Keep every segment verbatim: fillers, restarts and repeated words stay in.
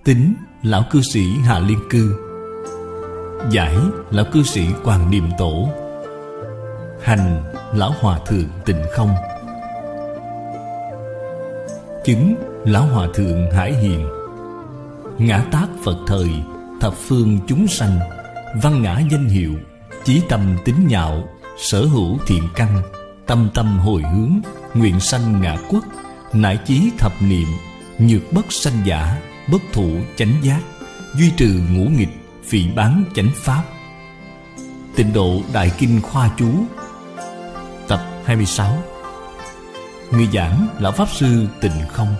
Tín lão cư sĩ Hạ Liên Cư, giải lão cư sĩ Quảng Niệm Tổ, hành lão hòa thượng Tịnh Không, chứng lão hòa thượng Hải Hiền, ngã tát Phật thời, thập phương chúng sanh, văn ngã danh hiệu, chí tâm tín nhạo, sở hữu thiện căn, tâm tâm hồi hướng, nguyện sanh ngã quốc, nải chí thập niệm, nhược bất sanh giả, bất thụ chánh giác, duy trừ ngũ nghịch, phỉ báng chánh pháp. Tịnh độ Đại Kinh Khoa Chú, tập hai mươi sáu. Người giảng lão Pháp Sư Tịnh Không.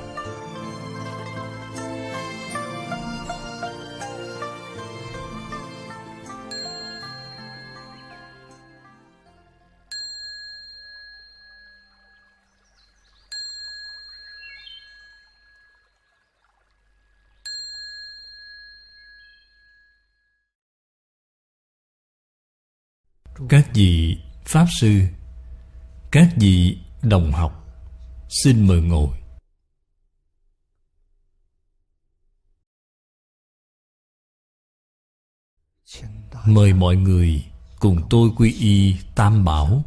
Các vị Pháp Sư, các vị đồng học, xin mời ngồi. Mời mọi người cùng tôi quy y Tam Bảo.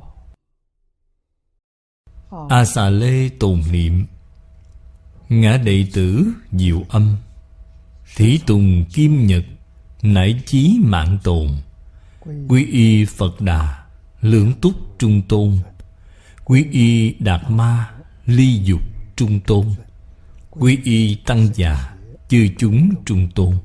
A Xà Lê tồn niệm, ngã đệ tử Diệu Âm, Thí Tùng Kim Nhật, nải chí mạng tồn. Quy y Phật Đà, lưỡng túc trung tôn. Quy y Đạt Ma, ly dục trung tôn. Quy y Tăng Già, chư chúng trung tôn.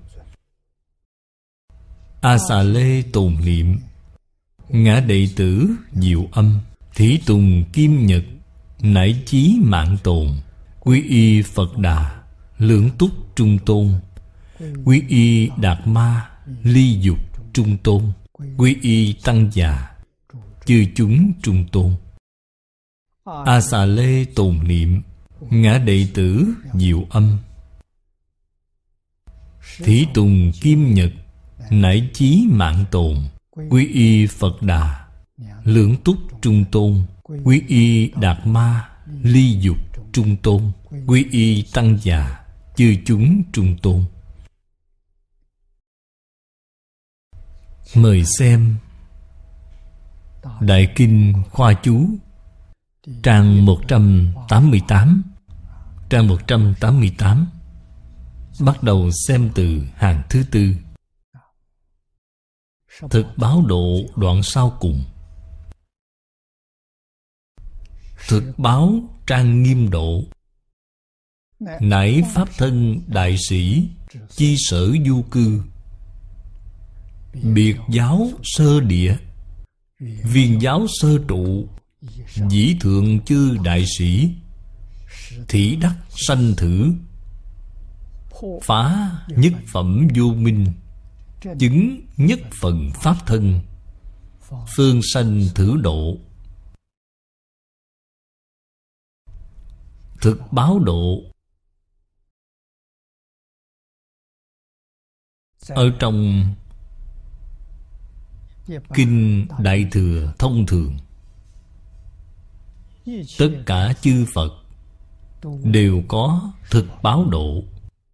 A Xà Lê tồn niệm, ngã đệ tử Diệu Âm, Thí Tùng Kim Nhật, nải chí mạng tồn. Quy y Phật Đà, lưỡng túc trung tôn. Quy y Đạt Ma, ly dục trung tôn. Quy y Tăng Già, chư chúng trung tôn. A Xà Lê tồn niệm, ngã đệ tử Diệu Âm, Thí Tùng Kim Nhật, nải chí mạng tồn. Quy y Phật Đà, lưỡng túc trung tôn. Quy y Đạt Ma, ly dục trung tôn. Quy y Tăng Già, chư chúng trung tôn. Mời xem Đại Kinh Khoa Chú, trang một trăm tám mươi tám. Trang một trăm tám mươi tám, bắt đầu xem từ hàng thứ tư. Thực báo độ đoạn sau cùng. Thực báo trang nghiêm độ, nải pháp thân đại sĩ, chi sở du cư, biệt giáo sơ địa, viên giáo sơ trụ, dĩ thượng chư đại sĩ, thí đắc sanh thử, phá nhất phẩm vô minh, chứng nhất phần pháp thân, phương sanh thử độ. Thực báo độ ở trong Kinh Đại Thừa thông thường, tất cả chư Phật đều có thực báo độ.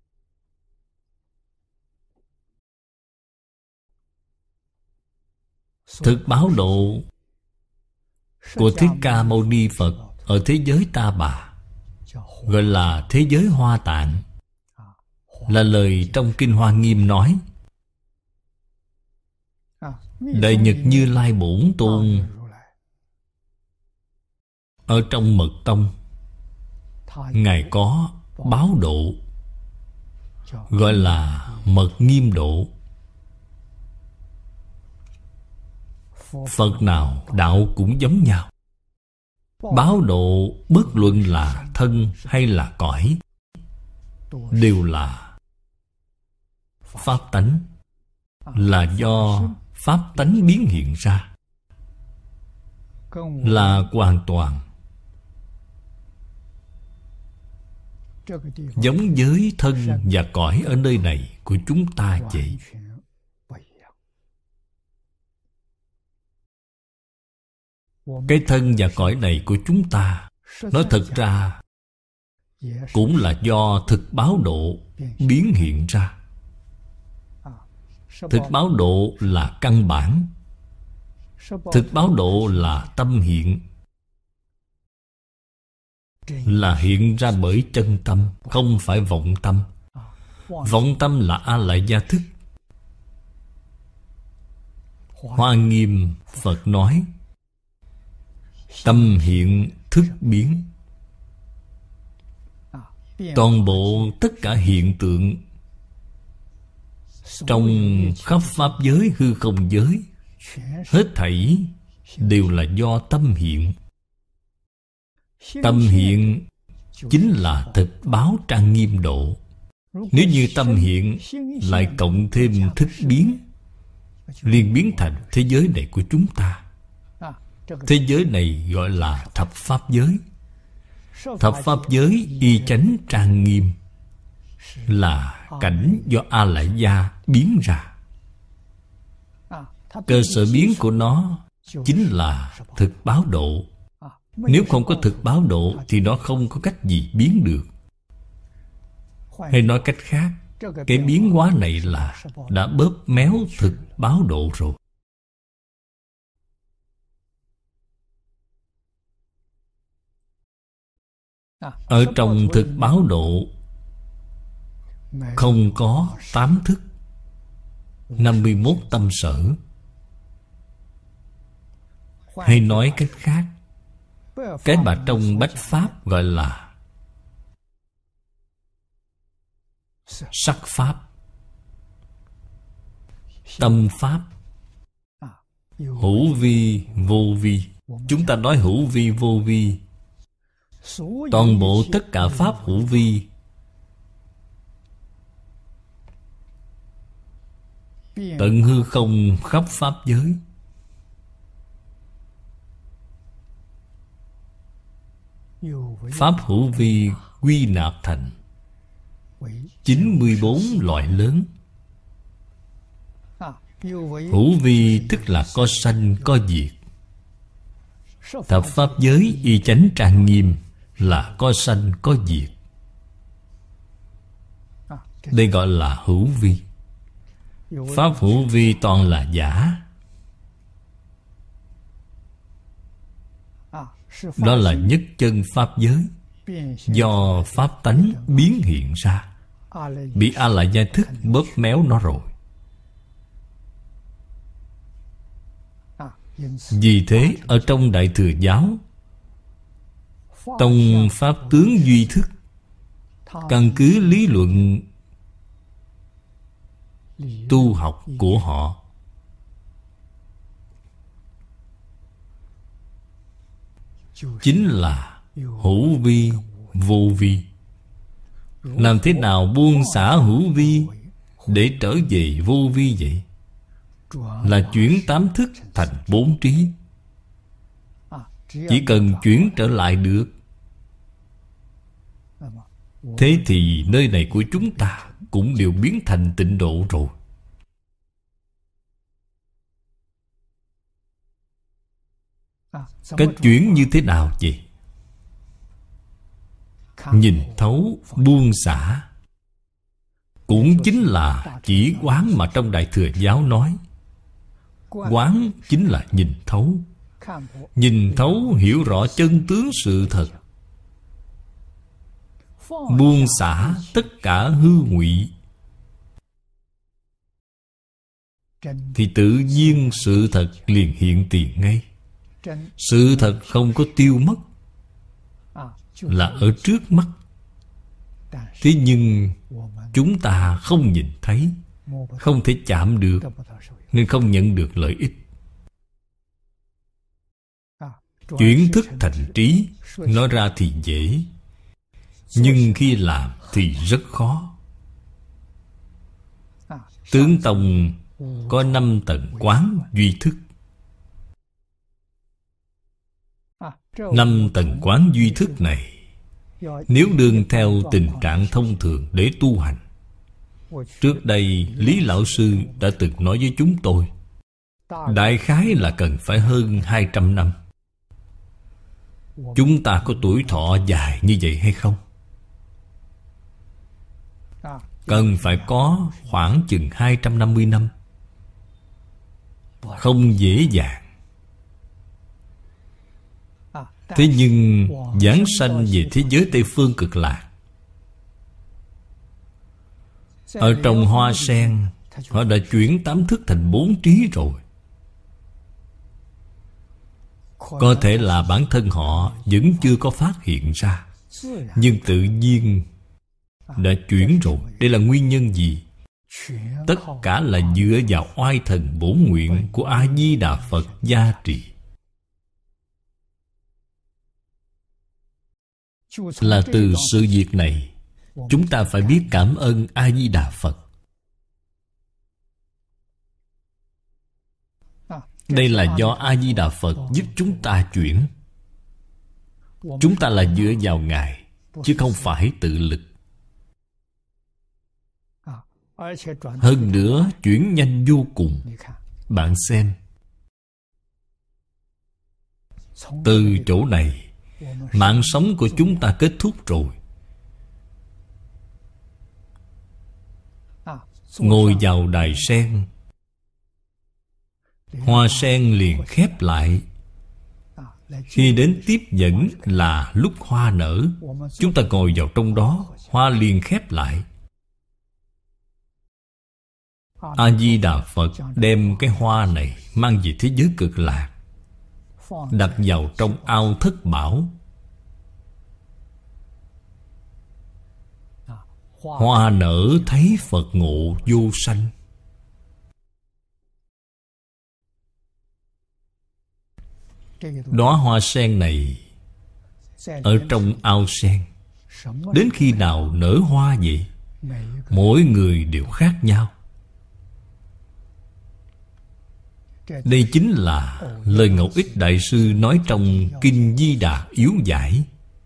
Thực báo độ của Thích Ca Mâu Ni Phật ở thế giới Ta Bà gọi là thế giới Hoa Tạng, là lời trong Kinh Hoa Nghiêm nói. Đại Nhật Như Lai Bổn Tôn ở trong Mật Tông, Ngài có báo độ, gọi là Mật Nghiêm Độ. Phật nào đạo cũng giống nhau, báo độ bất luận là thân hay là cõi, đều là pháp tánh, là do pháp tánh biến hiện ra, là hoàn toàn giống với thân và cõi ở nơi này của chúng ta vậy. Cái thân và cõi này của chúng ta, nói thật ra cũng là do thực báo độ biến hiện ra. Thực báo độ là căn bản. Thực báo độ là tâm hiện, là hiện ra bởi chân tâm, không phải vọng tâm. Vọng tâm là A Lại Gia thức. Hoa Nghiêm Phật nói tâm hiện thức biến. Toàn bộ tất cả hiện tượng trong khắp pháp giới, hư không giới, hết thảy đều là do tâm hiện. Tâm hiện chính là thực báo trang nghiêm độ. Nếu như tâm hiện lại cộng thêm thức biến, liền biến thành thế giới này của chúng ta. Thế giới này gọi là thập pháp giới. Thập pháp giới y chánh trang nghiêm, là cảnh do A Lại Gia biến ra. Cơ sở biến của nó chính là thực báo độ. Nếu không có thực báo độ thì nó không có cách gì biến được. Hay nói cách khác, cái biến hóa này là đã bóp méo thực báo độ rồi. Ở trong thực báo độ không có tám thức, năm mươi mốt tâm sở. Hay nói cách khác, cái mà trong bách pháp gọi là sắc pháp, tâm pháp, hữu vi, vô vi. Chúng ta nói hữu vi, vô vi. Toàn bộ tất cả pháp hữu vi tận hư không khắp pháp giới, pháp hữu vi quy nạp thành chín mươi bốn loại lớn. Hữu vi tức là có sanh có diệt. Thập pháp giới y chánh trang nghiêm là có sanh có diệt. Đây gọi là hữu vi. Pháp hữu vi toàn là giả. Đó là nhất chân pháp giới, do pháp tánh biến hiện ra, bị A Lại Gia thức bóp méo nó rồi. Vì thế ở trong Đại Thừa Giáo, tông pháp tướng duy thức, căn cứ lý luận tu học của họ, chính là hữu vi, vô vi. Làm thế nào buông xả hữu vi để trở về vô vi vậy? Là chuyển tám thức thành bốn trí. Chỉ cần chuyển trở lại được, thế thì nơi này của chúng ta cũng đều biến thành tịnh độ rồi. Cách chuyển như thế nào vậy? Nhìn thấu, buông xả, cũng chính là chỉ quán mà trong Đại Thừa Giáo nói. Quán chính là nhìn thấu. Nhìn thấu hiểu rõ chân tướng sự thật, buông xả tất cả hư ngụy, thì tự nhiên sự thật liền hiện tiền ngay. Sự thật không có tiêu mất, là ở trước mắt. Thế nhưng chúng ta không nhìn thấy, không thể chạm được, nên không nhận được lợi ích. Chuyển thức thành trí, nói ra thì dễ, nhưng khi làm thì rất khó. Tướng tông có năm tầng quán duy thức. Năm tầng quán duy thức này, nếu đương theo tình trạng thông thường để tu hành, trước đây Lý Lão Sư đã từng nói với chúng tôi, đại khái là cần phải hơn hai trăm năm. Chúng ta có tuổi thọ dài như vậy hay không? cần phải có khoảng chừng hai trăm năm mươi năm. Không dễ dàng. Thế nhưng giáng sanh về thế giới Tây Phương Cực Lạc, ở trong hoa sen, họ đã chuyển tám thức thành bốn trí rồi. Có thể là bản thân họ vẫn chưa có phát hiện ra, nhưng tự nhiên đã chuyển rồi. Đây là nguyên nhân gì? Tất cả là dựa vào oai thần bổn nguyện của A-di-đà Phật gia trì. Là từ sự việc này, chúng ta phải biết cảm ơn A-di-đà Phật. Đây là do A-di-đà Phật giúp chúng ta chuyển. Chúng ta là dựa vào Ngài, chứ không phải tự lực. Hơn nữa, chuyển nhanh vô cùng. Bạn xem, từ chỗ này, mạng sống của chúng ta kết thúc rồi. Ngồi vào đài sen, hoa sen liền khép lại. Khi đến tiếp dẫn là lúc hoa nở. Chúng ta ngồi vào trong đó, hoa liền khép lại. A-di-đà Phật đem cái hoa này mang về thế giới Cực Lạc, đặt vào trong ao thất bảo. Hoa nở thấy Phật ngộ vô sanh. Đóa hoa sen này ở trong ao sen, đến khi nào nở hoa vậy? Mỗi người đều khác nhau. Đây chính là lời Ngẫu Ích Đại Sư nói trong Kinh Di Đà Yếu Giải.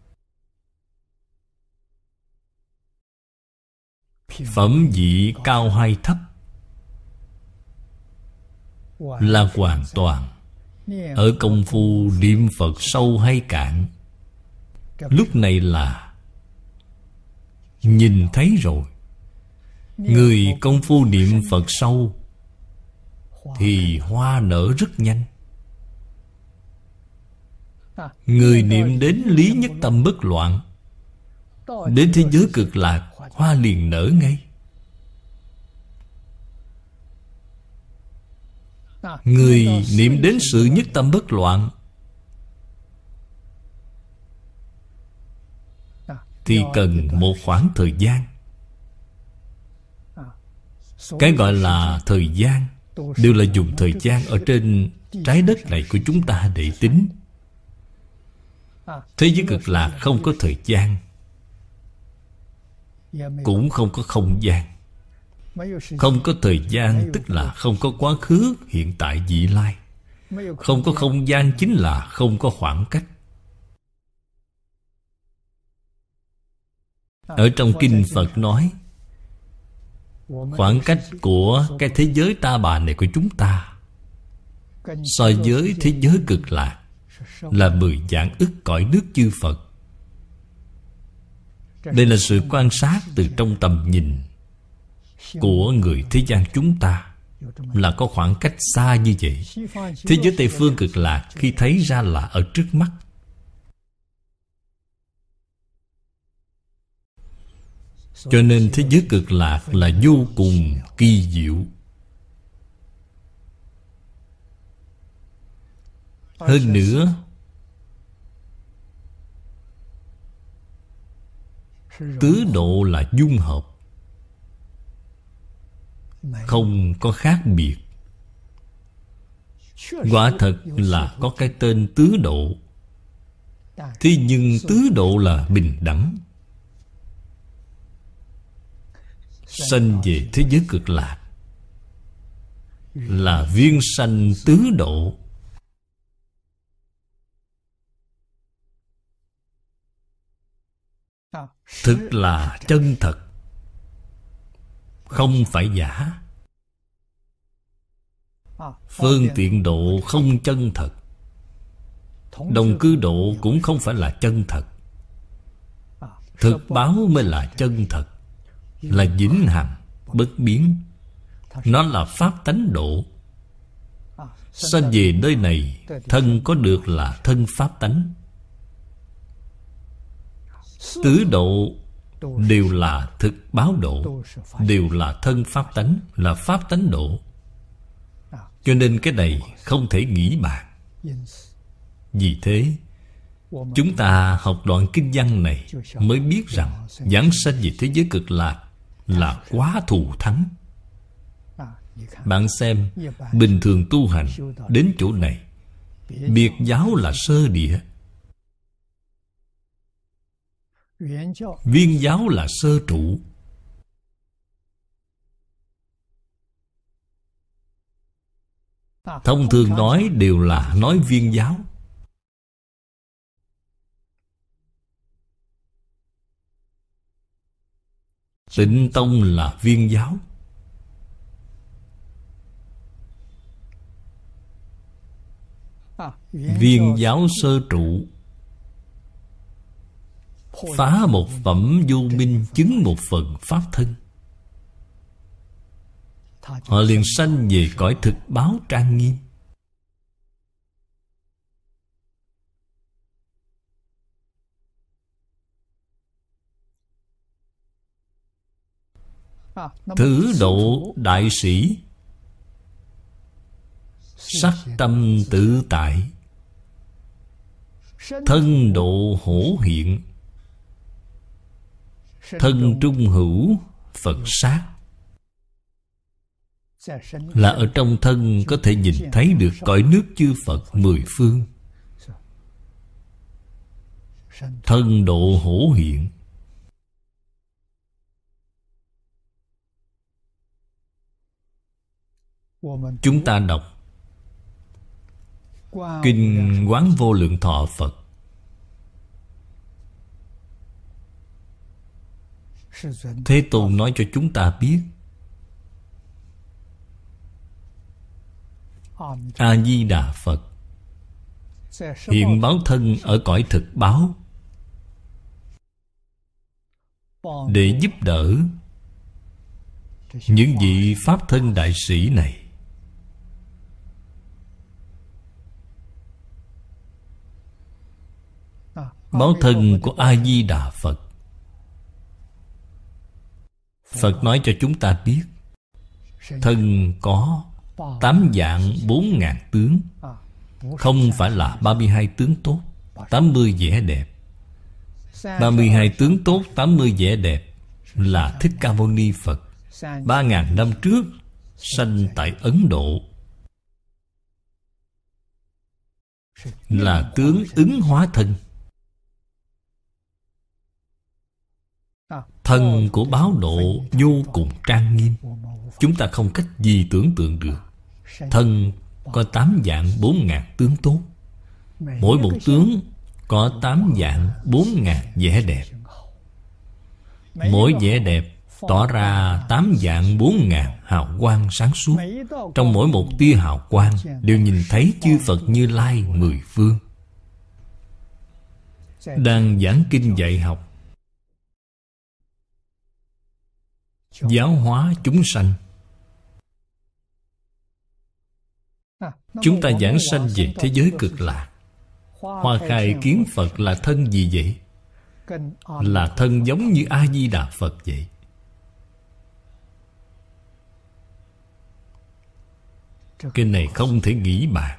Phẩm vị cao hay thấp là hoàn toàn ở công phu niệm Phật sâu hay cạn. Lúc này là nhìn thấy rồi. Người công phu niệm Phật sâu thì hoa nở rất nhanh. Người niệm đến lý nhất tâm bất loạn, đến thế giới Cực Lạc, hoa liền nở ngay. Người niệm đến sự nhất tâm bất loạn thì cần một khoảng thời gian. Cái gọi là thời gian đều là dùng thời gian ở trên trái đất này của chúng ta để tính. Thế giới Cực Lạc không có thời gian, cũng không có không gian. Không có thời gian tức là không có quá khứ, hiện tại, vị lai. Không có không gian chính là không có khoảng cách. Ở trong Kinh Phật nói, khoảng cách của cái thế giới ta bà này của chúng ta so với thế giới Cực Lạc là mười vạn ức cõi nước chư Phật. Đây là sự quan sát từ trong tầm nhìn của người thế gian chúng ta, là có khoảng cách xa như vậy. Thế giới Tây Phương Cực Lạc khi thấy ra là ở trước mắt. Cho nên thế giới Cực Lạc là vô cùng kỳ diệu. Hơn nữa, tứ độ là dung hợp, không có khác biệt. Quả thật là có cái tên tứ độ. Thế nhưng tứ độ là bình đẳng. Sanh về thế giới Cực Lạc là viên sanh tứ độ. Thực là chân thật, không phải giả. Phương tiện độ không chân thật, đồng cư độ cũng không phải là chân thật. Thực báo mới là chân thật. là vĩnh hằng, bất biến. Nó là pháp tánh độ. Sanh về nơi này, thân có được là thân pháp tánh. Tứ độ đều là thực báo độ, đều là thân pháp tánh, là pháp tánh độ. Cho nên cái này không thể nghĩ bàn. Vì thế, chúng ta học đoạn kinh văn này mới biết rằng giảng sanh về thế giới cực lạc là quá thù thắng. Bạn xem, bình thường tu hành đến chỗ này, biệt giáo là sơ địa, viên giáo là sơ trụ. Thông thường nói đều là nói viên giáo. Tịnh tông là viên giáo. Viên giáo sơ trụ, phá một phẩm vô minh, chứng một phần pháp thân. Họ liền sanh về cõi thực báo trang nghiêm. Thử độ đại sĩ, sắc tâm tự tại, thân độ hổ hiện, thân trung hữu Phật sát. Là ở trong thân có thể nhìn thấy được cõi nước chư Phật mười phương. Thân độ hổ hiện. Chúng ta đọc Kinh Quán Vô Lượng Thọ Phật, Thế Tôn nói cho chúng ta biết A-di-đà Phật hiện báo thân ở cõi thực báo để giúp đỡ những vị pháp thân đại sĩ này. Báo thân của A-di-đà Phật, Phật nói cho chúng ta biết thân có tám dạng bốn ngàn tướng. Không phải là ba mươi hai tướng tốt, tám mươi vẻ đẹp. Ba mươi hai tướng tốt, tám mươi vẻ đẹp là Thích Ca Mâu Ni Phật Ba ngàn năm trước sanh tại Ấn Độ, là tướng ứng hóa thân. Thân của báo độ vô cùng trang nghiêm, chúng ta không cách gì tưởng tượng được. Thân có tám dạng bốn ngàn tướng tốt, mỗi một tướng có tám dạng bốn ngàn vẻ đẹp. Mỗi vẻ đẹp tỏ ra tám dạng bốn ngàn hào quang sáng suốt. Trong mỗi một tia hào quang đều nhìn thấy chư Phật Như Lai mười phương. Đang giảng kinh dạy học, giáo hóa chúng sanh. Chúng ta giảng sanh về thế giới cực lạc. Hoa Khai kiến Phật là thân gì vậy? Là thân giống như A-di-đà Phật vậy. Cái này không thể nghĩ bàn.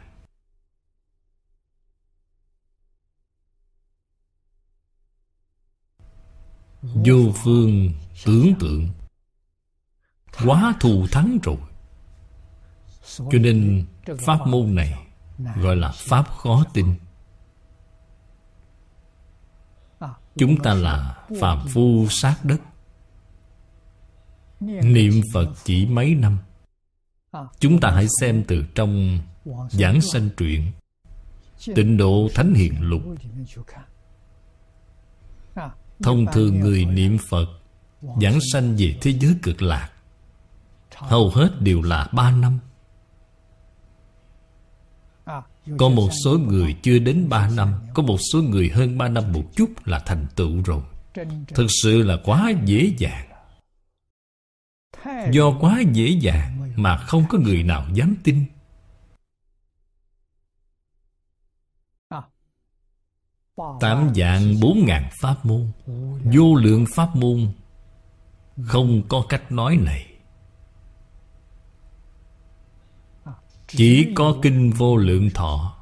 Vô phương tưởng tượng, quá thù thắng rồi. Cho nên pháp môn này gọi là pháp khó tin. Chúng ta là phàm phu sát đất, niệm Phật chỉ mấy năm. Chúng ta hãy xem từ trong Giảng Sanh Truyện, Tịnh Độ Thánh Hiền Lục. Thông thường người niệm Phật giảng sanh về thế giới cực lạc hầu hết đều là ba năm. Có một số người chưa đến ba năm, có một số người hơn ba năm một chút là thành tựu rồi. Thực sự là quá dễ dàng. Do quá dễ dàng mà không có người nào dám tin. Tám vạn bốn ngàn pháp môn, vô lượng pháp môn, không có cách nói này. Chỉ có Kinh Vô Lượng Thọ,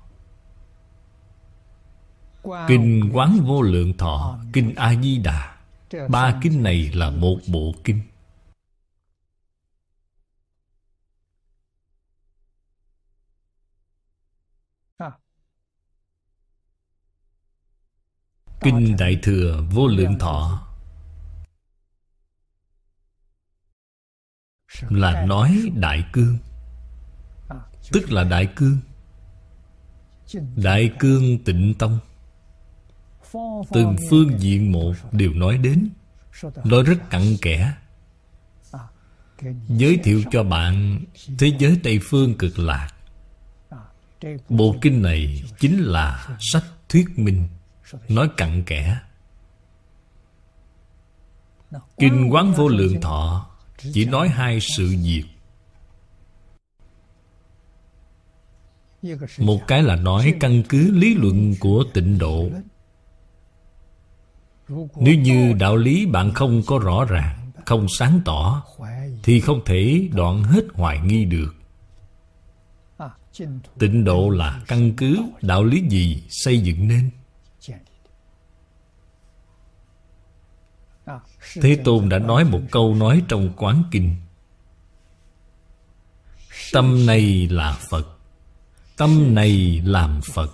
Kinh Quán Vô Lượng Thọ, Kinh A-di-đà, ba kinh này là một bộ kinh. Kinh Đại Thừa Vô Lượng Thọ là nói Đại Cương, tức là Đại Cương. Đại Cương Tịnh Tông, từng phương diện một đều nói đến, nói rất cặn kẽ. Giới thiệu cho bạn thế giới Tây Phương Cực Lạc. Bộ kinh này chính là sách thuyết minh, nói cặn kẽ. Kinh Quán Vô Lượng Thọ chỉ nói hai sự việc. Một cái là nói căn cứ lý luận của tịnh độ. Nếu như đạo lý bạn không có rõ ràng, không sáng tỏ, thì không thể đoạn hết hoài nghi được. Tịnh độ là căn cứ đạo lý gì xây dựng nên? Thế Tôn đã nói một câu nói trong Quán Kinh: tâm này là Phật, tâm này làm Phật.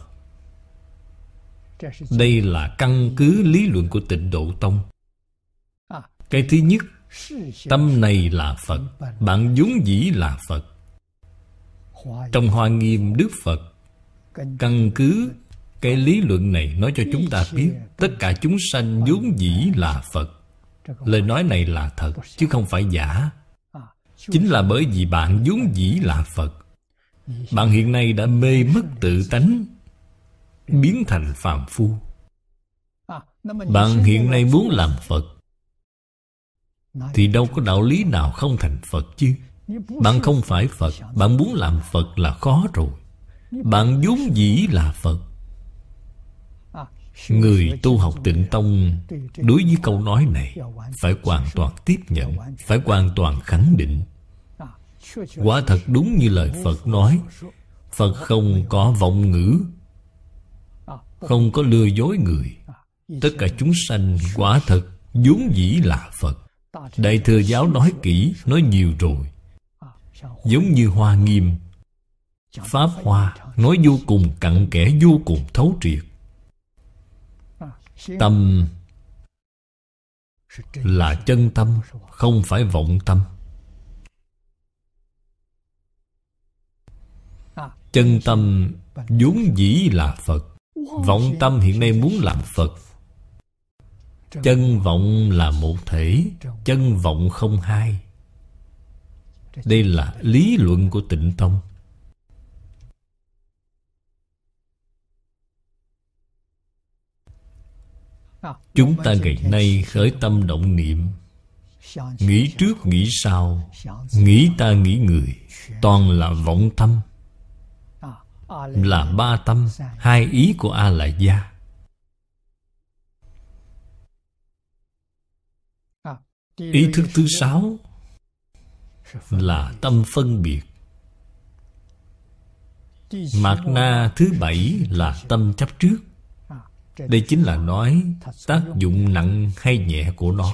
Đây là căn cứ lý luận của Tịnh Độ Tông. Cái thứ nhất, tâm này là Phật, bạn vốn dĩ là Phật. Trong Hoa Nghiêm, Đức Phật căn cứ cái lý luận này nói cho chúng ta biết tất cả chúng sanh vốn dĩ là Phật. Lời nói này là thật, chứ không phải giả. Chính là bởi vì bạn vốn dĩ là Phật. Bạn hiện nay đã mê mất tự tánh, biến thành phàm phu. Bạn hiện nay muốn làm Phật, thì đâu có đạo lý nào không thành Phật chứ. Bạn không phải Phật, bạn muốn làm Phật là khó rồi. Bạn vốn dĩ là Phật. Người tu học Tịnh Tông đối với câu nói này phải hoàn toàn tiếp nhận, phải hoàn toàn khẳng định. Quả thật đúng như lời Phật nói, Phật không có vọng ngữ, không có lừa dối người. Tất cả chúng sanh quả thật vốn dĩ là Phật. Đại Thừa Giáo nói kỹ, nói nhiều rồi. Giống như Hoa Nghiêm, Pháp Hoa nói vô cùng cặn kẽ, vô cùng thấu triệt. Tâm là chân tâm, không phải vọng tâm. Chân tâm vốn dĩ là Phật. Vọng tâm hiện nay muốn làm Phật. Chân vọng là một thể, chân vọng không hai. Đây là lý luận của Tịnh Tông. Chúng ta ngày nay khởi tâm động niệm, nghĩ trước nghĩ sau, nghĩ ta nghĩ người, toàn là vọng tâm, là ba tâm, hai ý của A La Gia. Ý thức thứ sáu là tâm phân biệt. Mạt na thứ bảy là tâm chấp trước. Đây chính là nói tác dụng nặng hay nhẹ của nó.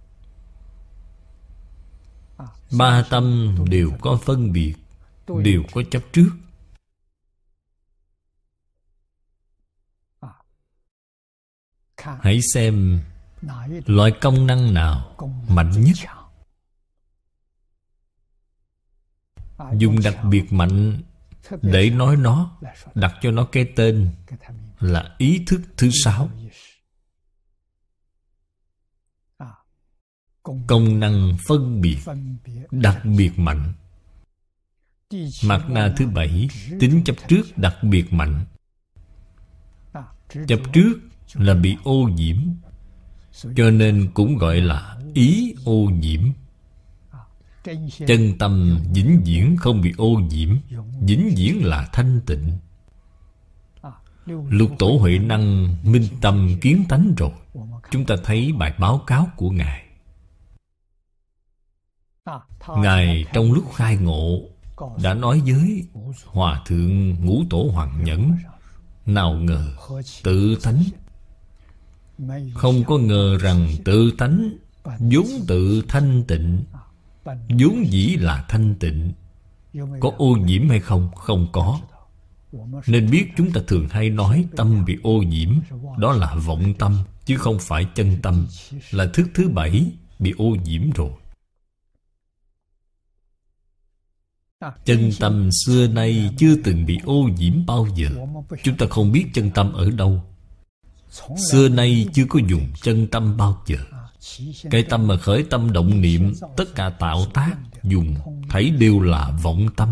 Ba tâm đều có phân biệt, đều có chấp trước. Hãy xem loại công năng nào mạnh nhất. Dùng đặc biệt mạnh để nói nó, đặt cho nó cái tên là ý thức thứ sáu. Công năng phân biệt đặc biệt mạnh. Mạt na thứ bảy, tính chấp trước đặc biệt mạnh. Chấp trước là bị ô nhiễm, cho nên cũng gọi là ý ô nhiễm. Chân tâm vĩnh viễn không bị ô nhiễm, vĩnh viễn là thanh tịnh. Lục Tổ Huệ Năng minh tâm kiến tánh rồi. Chúng ta thấy bài báo cáo của Ngài. Ngài trong lúc khai ngộ đã nói với Hòa Thượng Ngũ Tổ Hoàng Nhẫn: nào ngờ tự tánh, không có ngờ rằng tự tánh vốn tự thanh tịnh, vốn dĩ là thanh tịnh. Có ô nhiễm hay không? Không có. Nên biết chúng ta thường hay nói tâm bị ô nhiễm, đó là vọng tâm, chứ không phải chân tâm. Là thức thứ bảy bị ô nhiễm rồi. Chân tâm xưa nay chưa từng bị ô nhiễm bao giờ. Chúng ta không biết chân tâm ở đâu. Xưa nay chưa có dùng chân tâm bao giờ. Cái tâm mà khởi tâm động niệm, tất cả tạo tác dùng thấy đều là vọng tâm.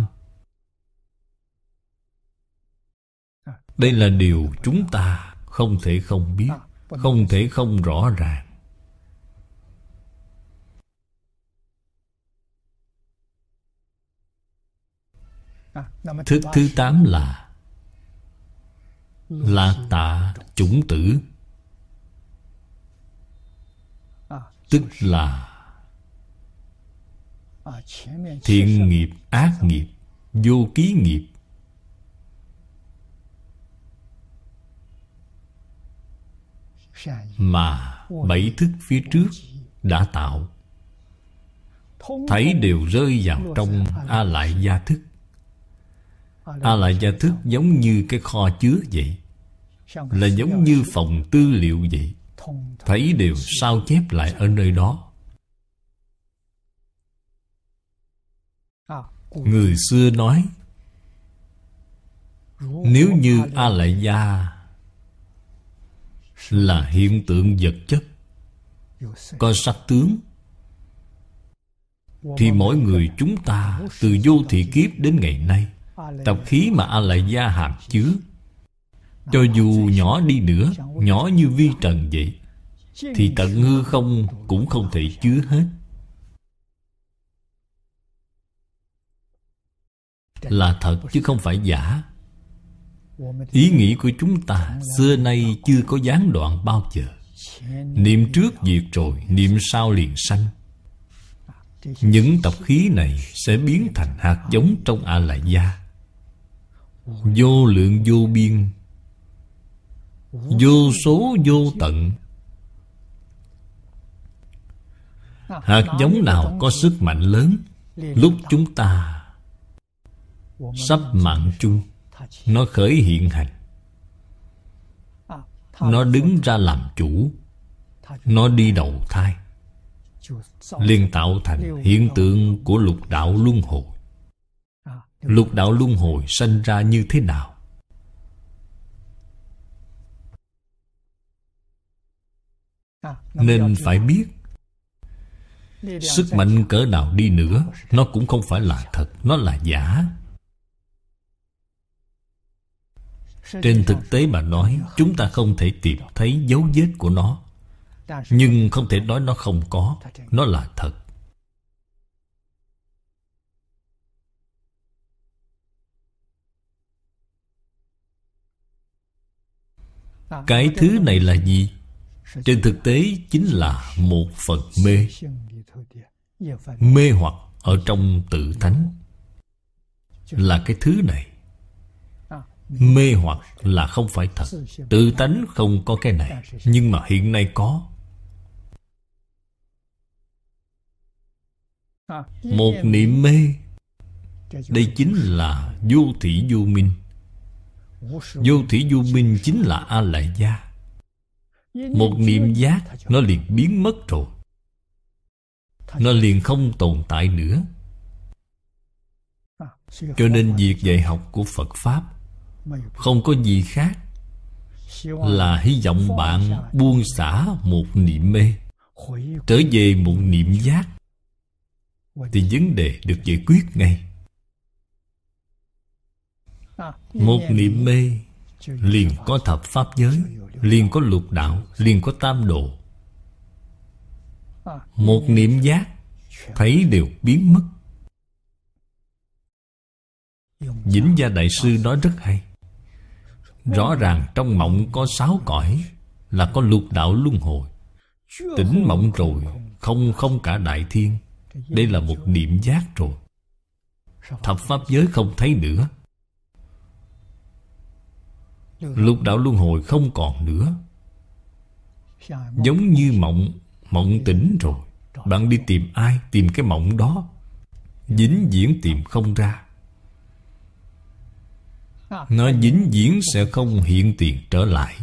Đây là điều chúng ta không thể không biết, không thể không rõ ràng. Thức thứ tám là Lạc Tạ chủng tử, tức là thiện nghiệp, ác nghiệp, vô ký nghiệp. Mà bảy thức phía trước đã tạo, thấy đều rơi vào trong A Lại Gia thức. A Lại Gia thức giống như cái kho chứa vậy, là giống như phòng tư liệu vậy. Thấy đều sao chép lại ở nơi đó. Người xưa nói, nếu như A Lại Gia là hiện tượng vật chất, có sắc tướng, thì mỗi người chúng ta từ vô thị kiếp đến ngày nay, tập khí mà A Lại Gia hàm chứa, cho dù nhỏ đi nữa, nhỏ như vi trần vậy, thì tận hư không cũng không thể chứa hết. Là thật chứ không phải giả. Ý nghĩ của chúng ta xưa nay chưa có gián đoạn bao giờ. Niệm trước diệt rồi, niệm sau liền sanh. Những tập khí này sẽ biến thành hạt giống trong A Lại Gia, vô lượng vô biên, vô số vô tận. Hạt giống nào có sức mạnh lớn, lúc chúng ta sắp mạng chung, nó khởi hiện hành, nó đứng ra làm chủ, nó đi đầu thai, liền tạo thành hiện tượng của lục đạo luân hồi. Lục đạo luân hồi sanh ra như thế nào? Nên phải biết, sức mạnh cỡ nào đi nữa, nó cũng không phải là thật, nó là giả. Trên thực tế mà nói, chúng ta không thể tìm thấy dấu vết của nó, nhưng không thể nói nó không có. Nó là thật. Cái thứ này là gì? Trên thực tế chính là một phần mê. Mê hoặc ở trong tự tánh là cái thứ này. Mê hoặc là không phải thật. Tự tánh không có cái này, nhưng mà hiện nay có. Một niệm mê, đây chính là vô thỉ vô minh. Vô thỉ vô minh chính là A Lại Gia. Một niệm giác, nó liền biến mất rồi, nó liền không tồn tại nữa. Cho nên việc dạy học của Phật Pháp không có gì khác, là hy vọng bạn buông xả một niệm mê, trở về một niệm giác, thì vấn đề được giải quyết ngay. Một niệm mê liền có thập pháp giới, liền có lục đạo, liền có tam độ. Một niệm giác thấy đều biến mất. Vĩnh Gia Đại Sư nói rất hay. Rõ ràng trong mộng có sáu cõi, là có lục đạo luân hồi. Tỉnh mộng rồi, không không cả đại thiên. Đây là một niệm giác rồi. Thập pháp giới không thấy nữa. Lục đạo luân hồi không còn nữa. Giống như mộng, mộng tỉnh rồi, bạn đi tìm ai, tìm cái mộng đó, vĩnh viễn tìm không ra. Nó vĩnh viễn sẽ không hiện tiền trở lại.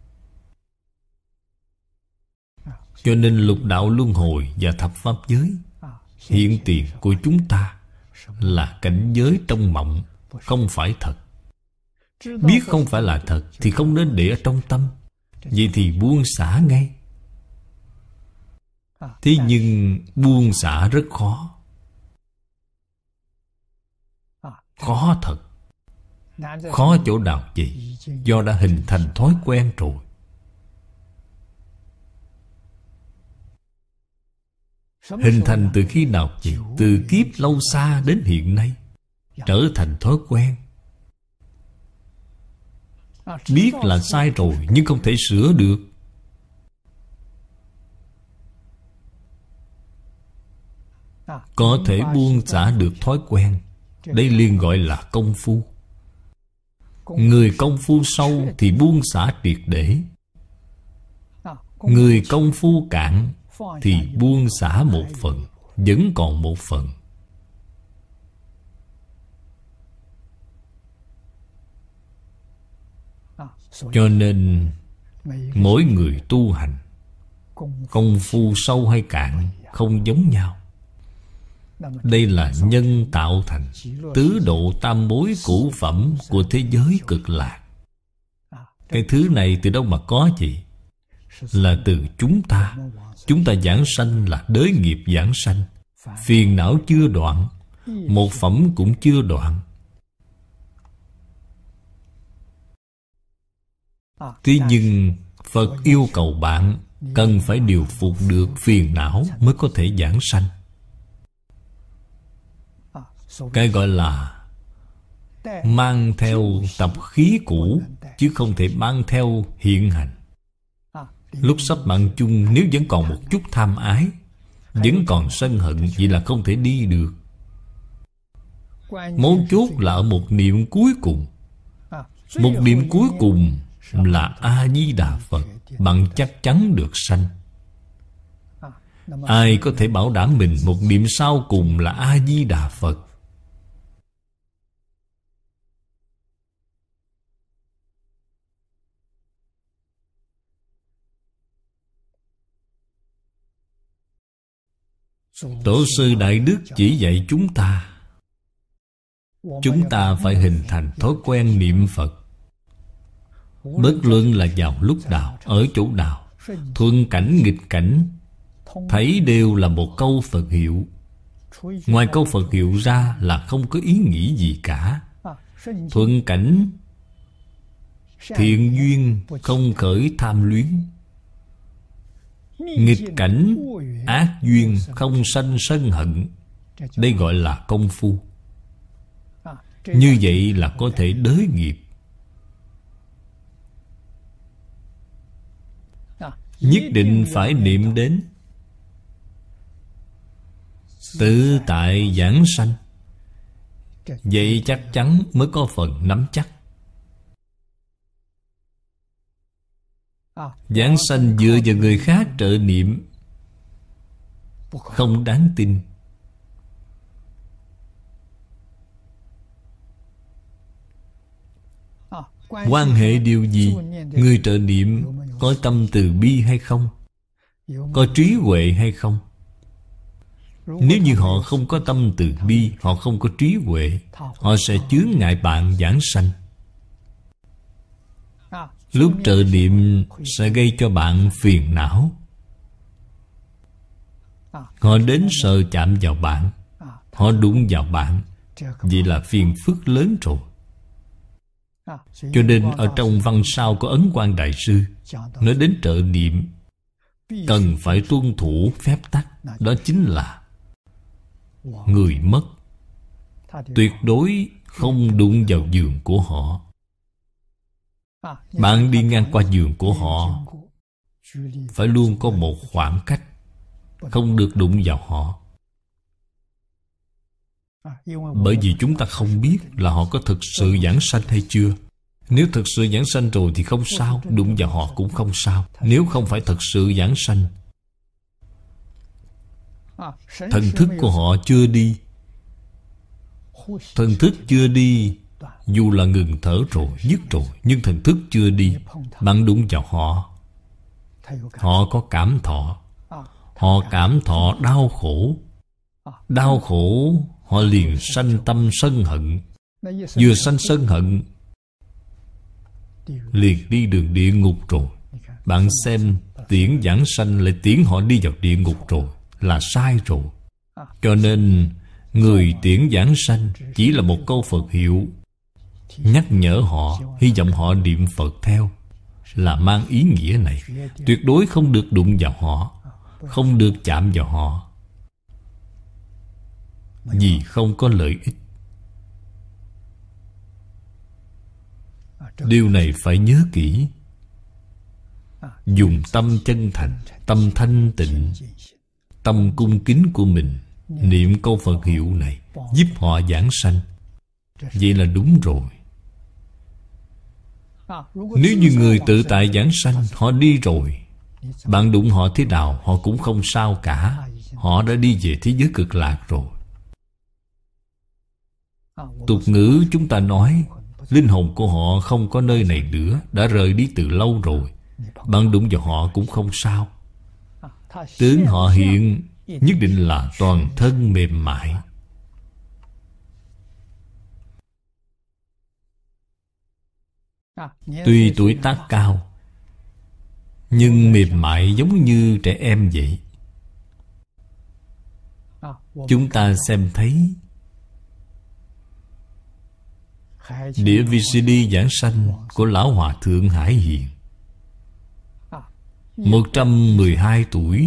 Cho nên lục đạo luân hồi và thập pháp giới hiện tiền của chúng ta là cảnh giới trong mộng, không phải thật. Biết không phải là thật thì không nên để ở trong tâm. Vậy thì buông xả ngay. Thế nhưng buông xả rất khó. Khó thật. Khó chỗ nào vậy? Do đã hình thành thói quen rồi. Hình thành từ khi nào vậy? Từ kiếp lâu xa đến hiện nay, trở thành thói quen. Biết là sai rồi nhưng không thể sửa được. Có thể buông xả được thói quen. Đây liền gọi là công phu. Người công phu sâu thì buông xả triệt để. Người công phu cạn thì buông xả một phần, vẫn còn một phần. Cho nên mỗi người tu hành, công phu sâu hay cạn không giống nhau. Đây là nhân tạo thành tứ độ tam bối cửu phẩm của thế giới cực lạc. Cái thứ này từ đâu mà có vậy? Là từ chúng ta. Chúng ta giảng sanh là đới nghiệp giảng sanh. Phiền não chưa đoạn, một phẩm cũng chưa đoạn. Thế nhưng Phật yêu cầu bạn cần phải điều phục được phiền não mới có thể giảng sanh. Cái gọi là mang theo tập khí cũ, chứ không thể mang theo hiện hành. Lúc sắp mạng chung, nếu vẫn còn một chút tham ái, vẫn còn sân hận, vậy là không thể đi được. Mấu chốt là ở một niệm cuối cùng. Một niệm cuối cùng là A-di-đà Phật, bạn chắc chắn được sanh. Ai có thể bảo đảm mình một niệm sau cùng là A-di-đà Phật? Tổ sư Đại Đức chỉ dạy chúng ta, chúng ta phải hình thành thói quen niệm Phật. Bất luận là vào lúc nào, ở chỗ nào, thuận cảnh nghịch cảnh, thấy đều là một câu Phật hiệu. Ngoài câu Phật hiệu ra là không có ý nghĩ gì cả. Thuận cảnh thiện duyên, không khởi tham luyến. Nghịch cảnh ác duyên, không sanh sân hận. Đây gọi là công phu. Như vậy là có thể đới nghiệp. Nhất định phải niệm đến tự tại giảng sanh. Vậy chắc chắn mới có phần nắm chắc. Giảng sanh dựa vào người khác trợ niệm không đáng tin. Quan hệ điều gì? Người trợ niệm có tâm từ bi hay không? Có trí huệ hay không? Nếu như họ không có tâm từ bi, họ không có trí huệ, họ sẽ chướng ngại bạn giảng sanh. Lúc trợ niệm sẽ gây cho bạn phiền não. Họ đến sờ chạm vào bạn, họ đụng vào bạn, vậy là phiền phức lớn rồi. Cho nên ở trong văn sao của Ấn Quang Đại Sư nói đến trợ niệm cần phải tuân thủ phép tắc. Đó chính là người mất, tuyệt đối không đụng vào giường của họ. Bạn đi ngang qua giường của họ, phải luôn có một khoảng cách, không được đụng vào họ. Bởi vì chúng ta không biết là họ có thực sự giảng sanh hay chưa. Nếu thực sự giảng sanh rồi thì không sao, đụng vào họ cũng không sao. Nếu không phải thật sự giảng sanh, thần thức của họ chưa đi. Thần thức chưa đi, dù là ngừng thở rồi, dứt rồi, nhưng thần thức chưa đi, bạn đụng vào họ, họ có cảm thọ. Họ cảm thọ đau khổ. Đau khổ, họ liền sanh tâm sân hận. Vừa sanh sân hận, liền đi đường địa ngục rồi. Bạn xem, tiễn giảng sanh lại tiễn họ đi vào địa ngục rồi, là sai rồi. Cho nên người tiễn giảng sanh chỉ là một câu Phật hiệu, nhắc nhở họ, hy vọng họ niệm Phật theo, là mang ý nghĩa này. Tuyệt đối không được đụng vào họ, không được chạm vào họ, vì không có lợi ích. Điều này phải nhớ kỹ. Dùng tâm chân thành, tâm thanh tịnh, tâm cung kính của mình niệm câu Phật hiệu này, giúp họ giảng sanh. Vậy là đúng rồi. Nếu như người tự tại giảng sanh, họ đi rồi, bạn đụng họ thế nào họ cũng không sao cả. Họ đã đi về thế giới cực lạc rồi. Tục ngữ chúng ta nói, linh hồn của họ không có nơi này nữa, đã rời đi từ lâu rồi. Bạn đụng vào họ cũng không sao. Tướng họ hiện nhất định là toàn thân mềm mại. Tuy tuổi tác cao, nhưng mềm mại giống như trẻ em vậy. Chúng ta xem thấy đĩa vê xê đê giảng sanh của Lão Hòa Thượng Hải Hiền, một trăm mười hai tuổi,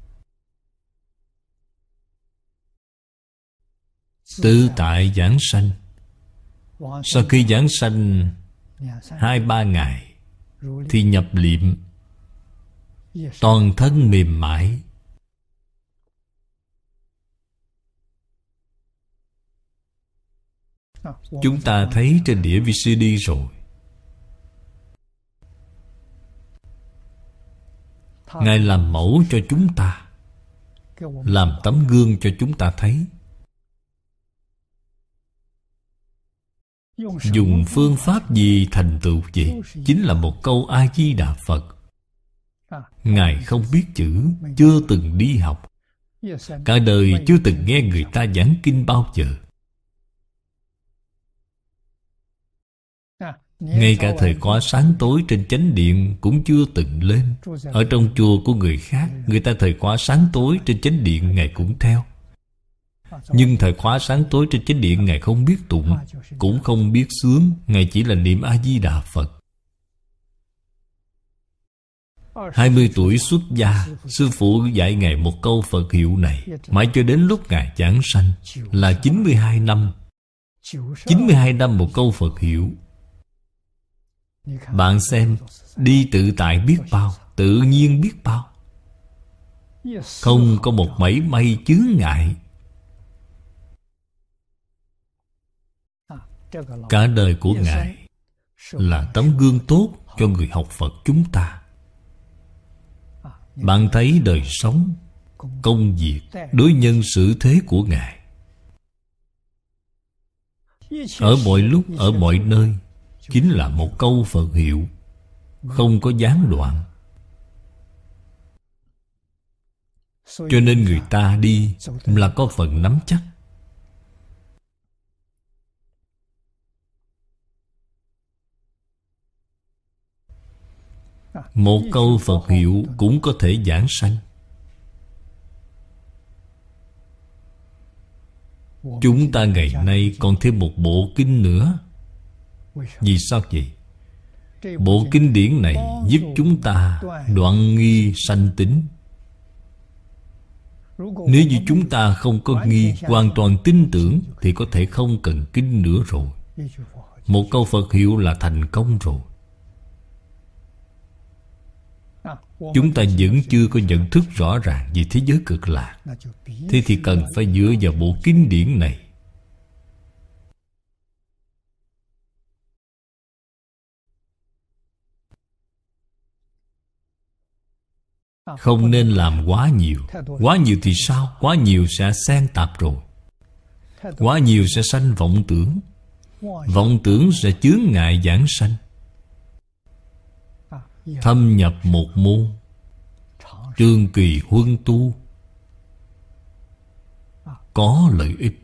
tự tại giảng sanh. Sau khi giảng sanh hai ba ngày thì nhập liệm, toàn thân mềm mại. Chúng ta thấy trên đĩa vê xê đê rồi. Ngài làm mẫu cho chúng ta, làm tấm gương cho chúng ta thấy. Dùng phương pháp gì thành tựu vậy? Chính là một câu A-di-đà Phật. Ngài không biết chữ, chưa từng đi học, cả đời chưa từng nghe người ta giảng kinh bao giờ. Ngay cả thời khóa sáng tối trên chánh điện cũng chưa từng lên. Ở trong chùa của người khác, người ta thời khóa sáng tối trên chánh điện Ngài cũng theo. Nhưng thời khóa sáng tối trên chánh điện Ngài không biết tụng, cũng không biết sướng. Ngài chỉ là niệm A-di-đà Phật. Hai mươi tuổi xuất gia, sư phụ dạy Ngài một câu Phật hiệu này, mãi cho đến lúc Ngài giảng sanh là chín mươi hai năm. chín mươi hai năm một câu Phật hiệu. Bạn xem, đi tự tại biết bao, tự nhiên biết bao, không có một mảy may chướng ngại. Cả đời của Ngài là tấm gương tốt cho người học Phật chúng ta. Bạn thấy đời sống, công việc, đối nhân xử thế của Ngài, ở mọi lúc, ở mọi nơi, chính là một câu Phật hiệu, không có gián đoạn. Cho nên người ta đi là có phần nắm chắc. Một câu Phật hiệu cũng có thể giảng sanh. Chúng ta ngày nay còn thêm một bộ kinh nữa. Vì sao vậy? Bộ kinh điển này giúp chúng ta đoạn nghi sanh tính. Nếu như chúng ta không có nghi, hoàn toàn tin tưởng, thì có thể không cần kinh nữa rồi. Một câu Phật hiệu là thành công rồi. Chúng ta vẫn chưa có nhận thức rõ ràng về thế giới cực lạc, thế thì cần phải dựa vào bộ kinh điển này. Không nên làm quá nhiều. Quá nhiều thì sao? Quá nhiều sẽ xen tạp rồi. Quá nhiều sẽ sanh vọng tưởng. Vọng tưởng sẽ chướng ngại giảng sanh. Thâm nhập một môn, trường kỳ huân tu, có lợi ích.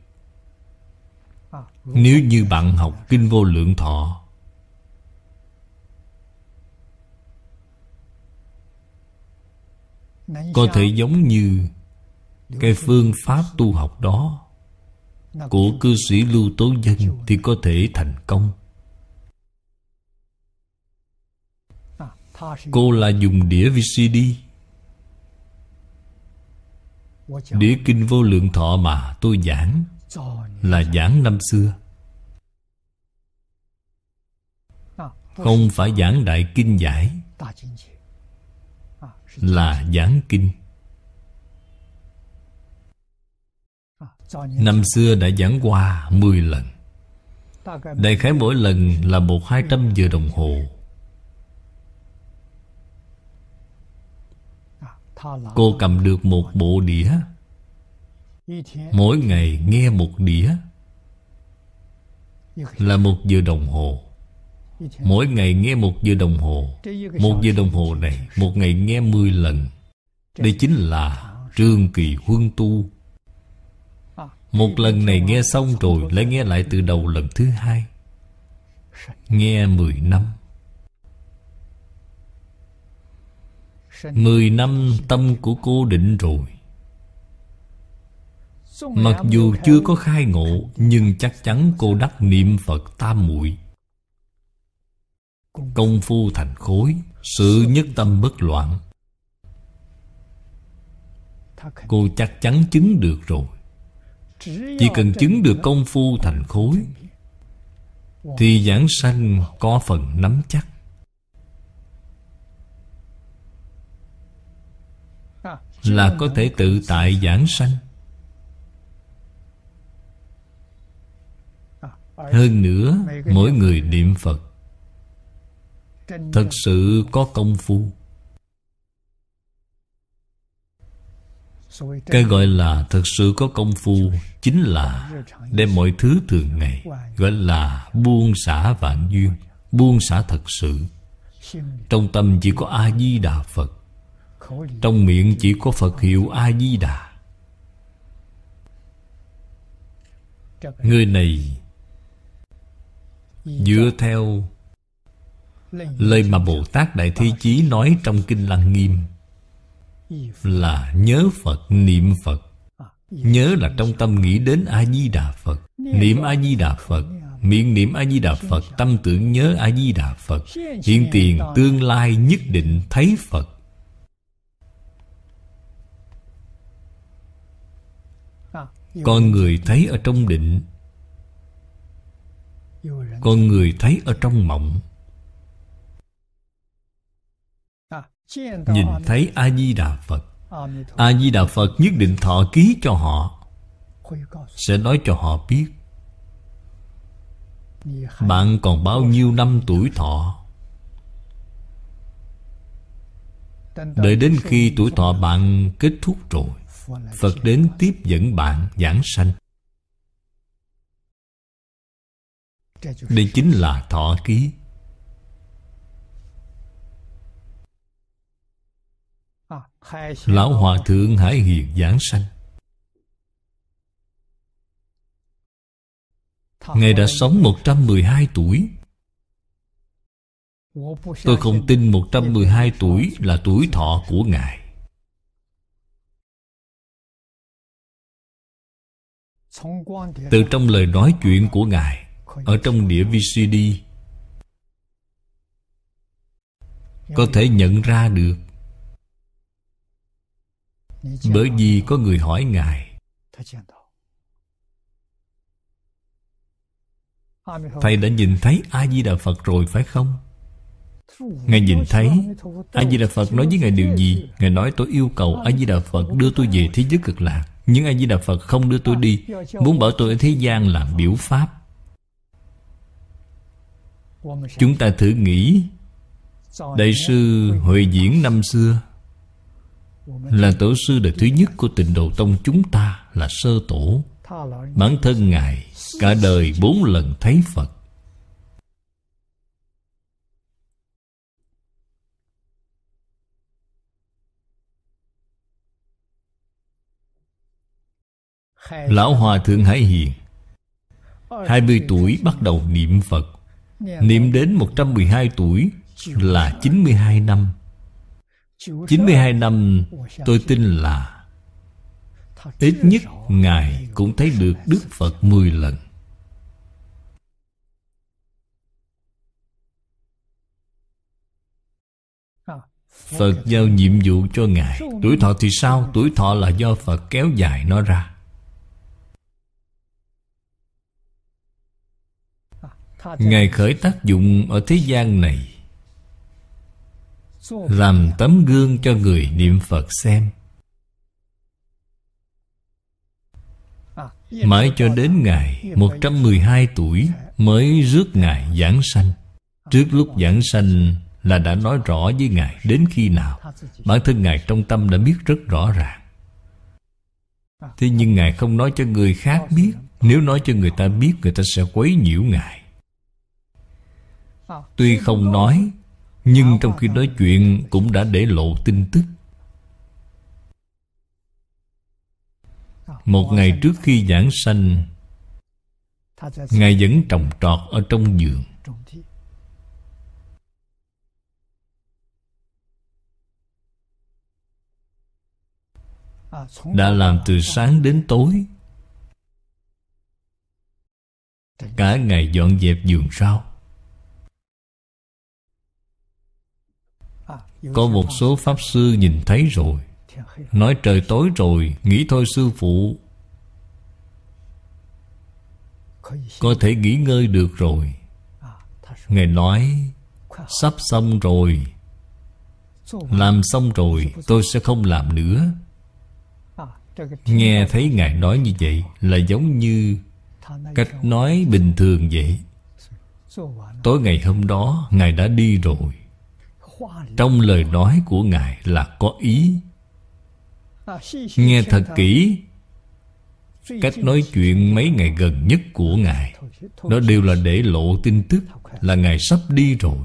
Nếu như bạn học Kinh Vô Lượng Thọ, có thể giống như cái phương pháp tu học đó của cư sĩ Lưu Tố Dân thì có thể thành công. Cô là dùng đĩa vê xê đê, đĩa Kinh Vô Lượng Thọ mà tôi giảng là giảng năm xưa, không phải giảng đại kinh giải, là giảng kinh. Năm xưa đã giảng qua mười lần. Đại khái mỗi lần là một hai trăm giờ đồng hồ. Cô cầm được một bộ đĩa, mỗi ngày nghe một đĩa là một giờ đồng hồ. Mỗi ngày nghe một giờ đồng hồ. Một giờ đồng hồ này, một ngày nghe mười lần. Đây chính là trường kỳ huân tu. Một lần này nghe xong rồi, lại nghe lại từ đầu lần thứ hai. Nghe mười năm. Mười năm tâm của cô định rồi. Mặc dù chưa có khai ngộ, nhưng chắc chắn cô đắc niệm Phật tam muội. Công phu thành khối, sự nhất tâm bất loạn. Cô chắc chắn chứng được rồi. Chỉ cần chứng được công phu thành khối thì giảng sanh có phần nắm chắc. Là có thể tự tại giảng sanh. Hơn nữa, mỗi người niệm Phật thật sự có công phu. Cái gọi là thật sự có công phu chính là đem mọi thứ thường ngày, gọi là buông xả vạn duyên, buông xả thật sự. Trong tâm chỉ có A-di-đà Phật, trong miệng chỉ có Phật hiệu A-di-đà. Người này dựa theo lời mà Bồ Tát Đại Thế Chí nói trong Kinh Lăng Nghiêm là nhớ Phật, niệm Phật. Nhớ là trong tâm nghĩ đến A-di-đà Phật. Niệm A-di-đà Phật, miệng niệm A-di-đà Phật, tâm tưởng nhớ A-di-đà Phật. Hiện tiền tương lai nhất định thấy Phật. Con người thấy ở trong định, con người thấy ở trong mộng. Nhìn thấy A-di-đà Phật, A-di-đà Phật nhất định thọ ký cho họ, sẽ nói cho họ biết bạn còn bao nhiêu năm tuổi thọ. Đợi đến khi tuổi thọ bạn kết thúc rồi, Phật đến tiếp dẫn bạn giảng sanh. Đây chính là thọ ký. Lão Hòa Thượng Hải Hiền giảng sanh, Ngài đã sống một trăm mười hai tuổi. Tôi không tin một trăm mười hai tuổi là tuổi thọ của Ngài. Từ trong lời nói chuyện của Ngài ở trong đĩa vê xê đê có thể nhận ra được Bởi vì có người hỏi Ngài: Thầy đã nhìn thấy A-di-đà Phật rồi phải không? Ngài nhìn thấy. A-di-đà Phật nói với Ngài điều gì? Ngài nói: tôi yêu cầu A-di-đà Phật đưa tôi về thế giới cực lạc, nhưng A-di-đà Phật không đưa tôi đi, muốn bảo tôi ở thế gian làm biểu pháp. Chúng ta thử nghĩ, Đại sư Huệ Diễn năm xưa là tổ sư đời thứ nhất của Tịnh Độ Tông chúng ta, là sơ tổ. Bản thân Ngài cả đời bốn lần thấy Phật. Lão Hòa Thượng Hải Hiền hai mươi tuổi bắt đầu niệm Phật, niệm đến một trăm mười hai tuổi là chín mươi hai năm. chín mươi hai năm, tôi tin là ít nhất Ngài cũng thấy được Đức Phật mười lần. Phật giao nhiệm vụ cho Ngài. Tuổi thọ thì sao? Tuổi thọ là do Phật kéo dài nó ra. Ngài khởi tác dụng ở thế gian này, làm tấm gương cho người niệm Phật xem. Mãi cho đến Ngài một trăm mười hai tuổi mới rước Ngài giảng sanh. Trước lúc giảng sanh là đã nói rõ với Ngài đến khi nào. Bản thân Ngài trong tâm đã biết rất rõ ràng. Thế nhưng Ngài không nói cho người khác biết. Nếu nói cho người ta biết, người ta sẽ quấy nhiễu Ngài. Tuy không nói, nhưng trong khi nói chuyện cũng đã để lộ tin tức. Một ngày trước khi giảng sanh, Ngài vẫn trồng trọt ở trong vườn. Đã làm từ sáng đến tối. Cả ngày dọn dẹp vườn rau. Có một số Pháp Sư nhìn thấy rồi, nói trời tối rồi, nghĩ thôi sư phụ có thể nghỉ ngơi được rồi. Ngài nói sắp xong rồi, làm xong rồi tôi sẽ không làm nữa. Nghe thấy Ngài nói như vậy là giống như cách nói bình thường vậy. Tối ngày hôm đó Ngài đã đi rồi. Trong lời nói của Ngài là có ý. Nghe thật kỹ. Cách nói chuyện mấy ngày gần nhất của Ngài, đó đều là để lộ tin tức là Ngài sắp đi rồi.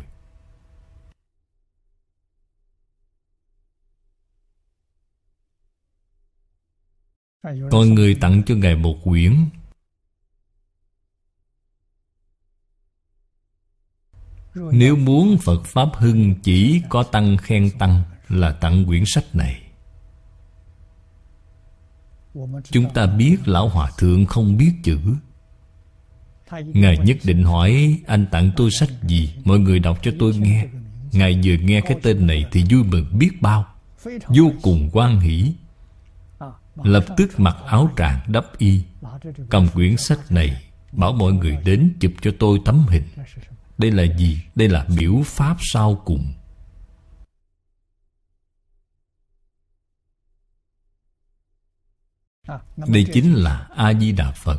Có người tặng cho Ngài một quyển. Nếu muốn Phật Pháp hưng chỉ có tăng khen tăng, là tặng quyển sách này. Chúng ta biết Lão Hòa Thượng không biết chữ. Ngài nhất định hỏi anh tặng tôi sách gì, mọi người đọc cho tôi nghe. Ngài vừa nghe cái tên này thì vui mừng biết bao, vô cùng hoan hỷ. Lập tức mặc áo tràng đắp y, cầm quyển sách này, bảo mọi người đến chụp cho tôi tấm hình. Đây là gì? Đây là biểu pháp sau cùng. Đây chính là A-di-đà Phật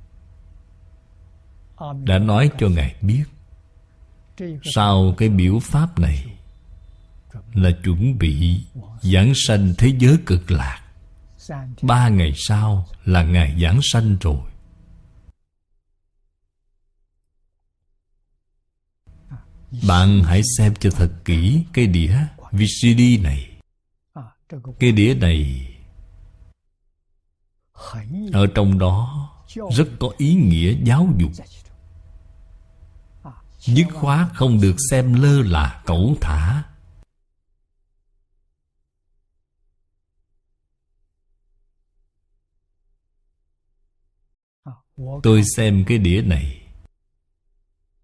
đã nói cho Ngài biết. Sau cái biểu pháp này là chuẩn bị giảng sanh thế giới cực lạc. Ba ngày sau là Ngài giảng sanh rồi. Bạn hãy xem cho thật kỹ cái đĩa vê xê đê này. Cái đĩa này ở trong đó rất có ý nghĩa giáo dục. Dứt khoát không được xem lơ là cẩu thả. Tôi xem cái đĩa này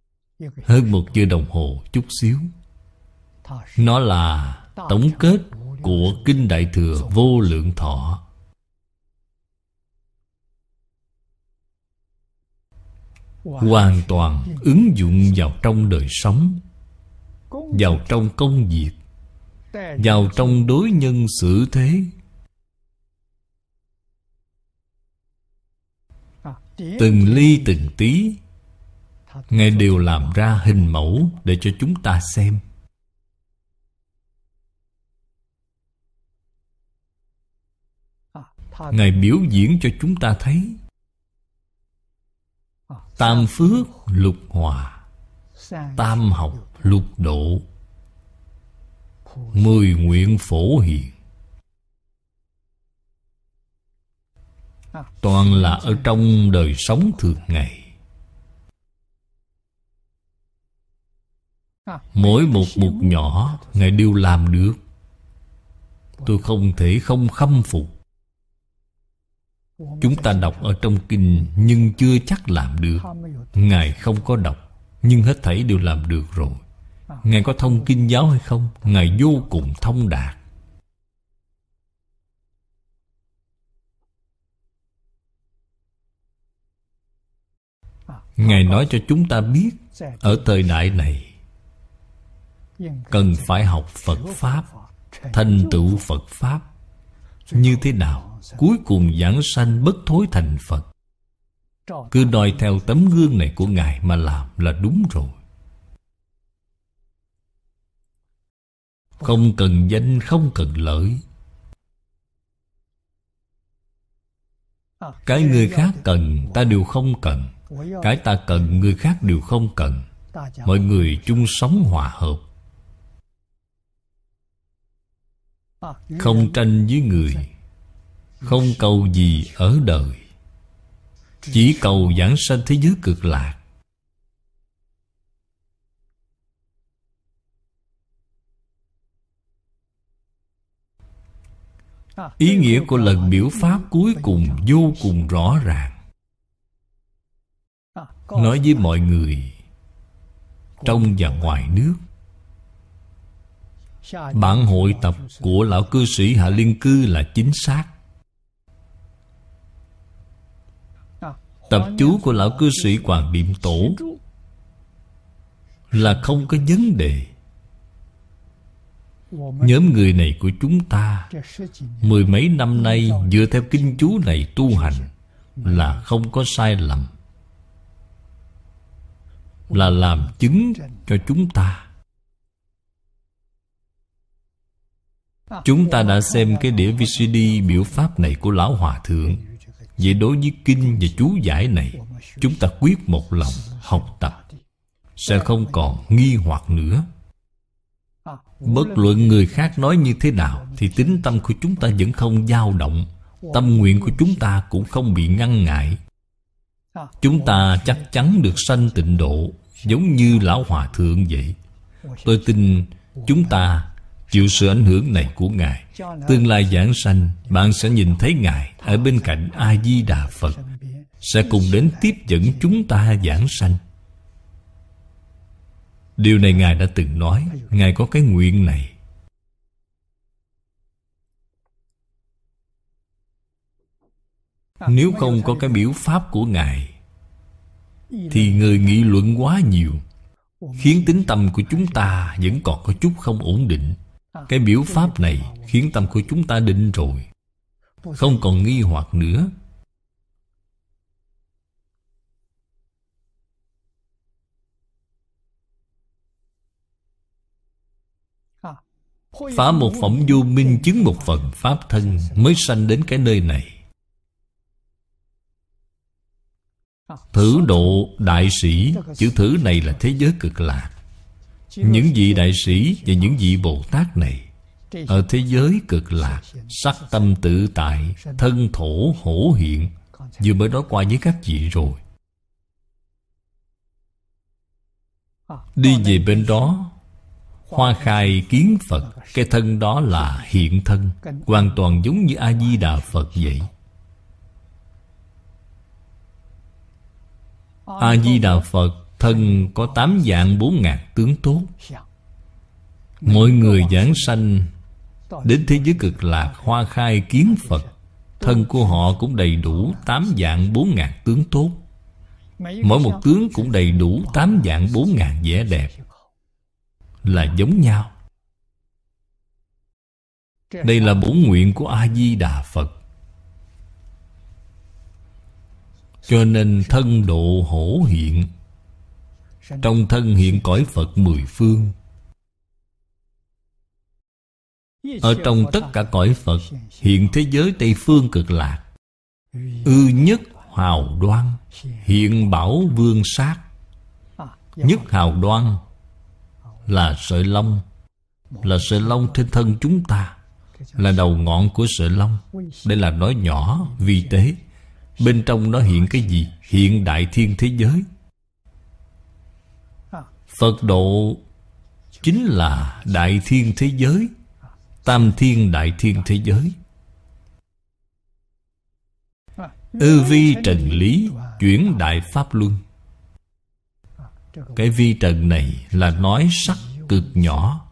hơn một giờ đồng hồ chút xíu. Nó là tổng kết của Kinh Đại Thừa Vô Lượng Thọ. Hoàn toàn ứng dụng vào trong đời sống, vào trong công việc, vào trong đối nhân xử thế. Từng ly từng tí Ngài đều làm ra hình mẫu để cho chúng ta xem. Ngài biểu diễn cho chúng ta thấy tam phước lục hòa, tam học lục độ, mười nguyện phổ hiền. Toàn là ở trong đời sống thường ngày. Mỗi một mục nhỏ Ngài đều làm được. Tôi không thể không khâm phục. Chúng ta đọc ở trong kinh nhưng chưa chắc làm được. Ngài không có đọc nhưng hết thảy đều làm được rồi. Ngài có thông kinh giáo hay không? Ngài vô cùng thông đạt. Ngài nói cho chúng ta biết ở thời đại này cần phải học Phật Pháp, thành tựu Phật Pháp. Như thế nào? Cuối cùng giảng sanh bất thối thành Phật. Cứ noi theo tấm gương này của Ngài mà làm là đúng rồi. Không cần danh, không cần lợi. Cái người khác cần ta đều không cần. Cái ta cần người khác đều không cần. Mọi người chung sống hòa hợp, không tranh với người, không cầu gì ở đời, chỉ cầu giảng sanh thế giới cực lạc. Ý nghĩa của lần biểu pháp cuối cùng vô cùng rõ ràng. Nói với mọi người trong và ngoài nước, bản hội tập của lão cư sĩ Hạ Liên Cư là chính xác. Tập chú của lão cư sĩ Hoàng Niệm Tổ là không có vấn đề. Nhóm người này của chúng ta mười mấy năm nay dựa theo kinh chú này tu hành là không có sai lầm, là làm chứng cho chúng ta. Chúng ta đã xem cái đĩa vê xê đê biểu pháp này của Lão Hòa Thượng. Vậy đối với kinh và chú giải này, chúng ta quyết một lòng học tập, sẽ không còn nghi hoặc nữa. Bất luận người khác nói như thế nào thì tín tâm của chúng ta vẫn không dao động, tâm nguyện của chúng ta cũng không bị ngăn ngại. Chúng ta chắc chắn được sanh tịnh độ, giống như Lão Hòa Thượng vậy. Tôi tin chúng ta chịu sự ảnh hưởng này của Ngài, tương lai giảng sanh, bạn sẽ nhìn thấy Ngài ở bên cạnh A-di-đà Phật, sẽ cùng đến tiếp dẫn chúng ta giảng sanh. Điều này Ngài đã từng nói. Ngài có cái nguyện này. Nếu không có cái biểu pháp của Ngài thì người nghị luận quá nhiều, khiến tính tâm của chúng ta vẫn còn có chút không ổn định. Cái biểu pháp này khiến tâm của chúng ta định rồi, không còn nghi hoặc nữa. Phá một phẩm vô minh, chứng một phần pháp thân, mới sanh đến cái nơi này. Thử độ đại sĩ, chữ thử này là thế giới cực lạc. Những vị đại sĩ và những vị Bồ Tát này ở thế giới cực lạc, sắc tâm tự tại, thân thổ hổ hiện. Vừa mới nói qua với các vị rồi. Đi về bên đó, hoa khai kiến Phật. Cái thân đó là hiện thân, hoàn toàn giống như A-di-đà Phật vậy. A-di-đà Phật thân có tám vạn bốn ngàn tướng tốt. Mỗi người giảng sanh Đến thế giới cực lạc hoa khai kiến Phật, thân của họ cũng đầy đủ tám vạn bốn ngàn tướng tốt. Mỗi một tướng cũng đầy đủ tám vạn bốn ngàn vẻ đẹp, là giống nhau. Đây là bổn nguyện của A-di-đà Phật. Cho nên thân độ hổ hiện, trong thân hiện cõi Phật mười phương. Ở trong tất cả cõi Phật hiện thế giới Tây Phương Cực Lạc, ư nhất hào đoan hiện bảo vương sát. Nhất hào đoan là sợi lông, là sợi lông trên thân chúng ta, là đầu ngọn của sợi lông. Đây là nói nhỏ, vi tế. Bên trong nó hiện cái gì? Hiện đại thiên thế giới. Phật độ chính là đại thiên thế giới, tam thiên đại thiên thế giới. Ư vi trần lý chuyển đại pháp luân. Cái vi trần này là nói sắc cực nhỏ.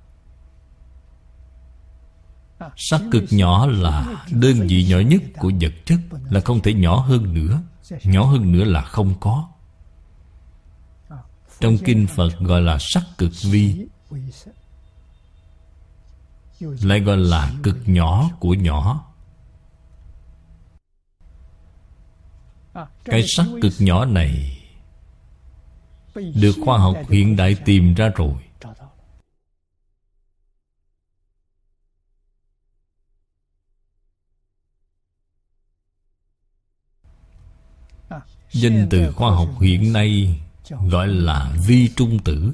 Sắc cực nhỏ là đơn vị nhỏ nhất của vật chất, là không thể nhỏ hơn nữa. Nhỏ hơn nữa là không có. Trong kinh Phật gọi là sắc cực vi, lại gọi là cực nhỏ của nhỏ. Cái sắc cực nhỏ này được khoa học hiện đại tìm ra rồi. Danh từ khoa học hiện nay gọi là vi trung tử,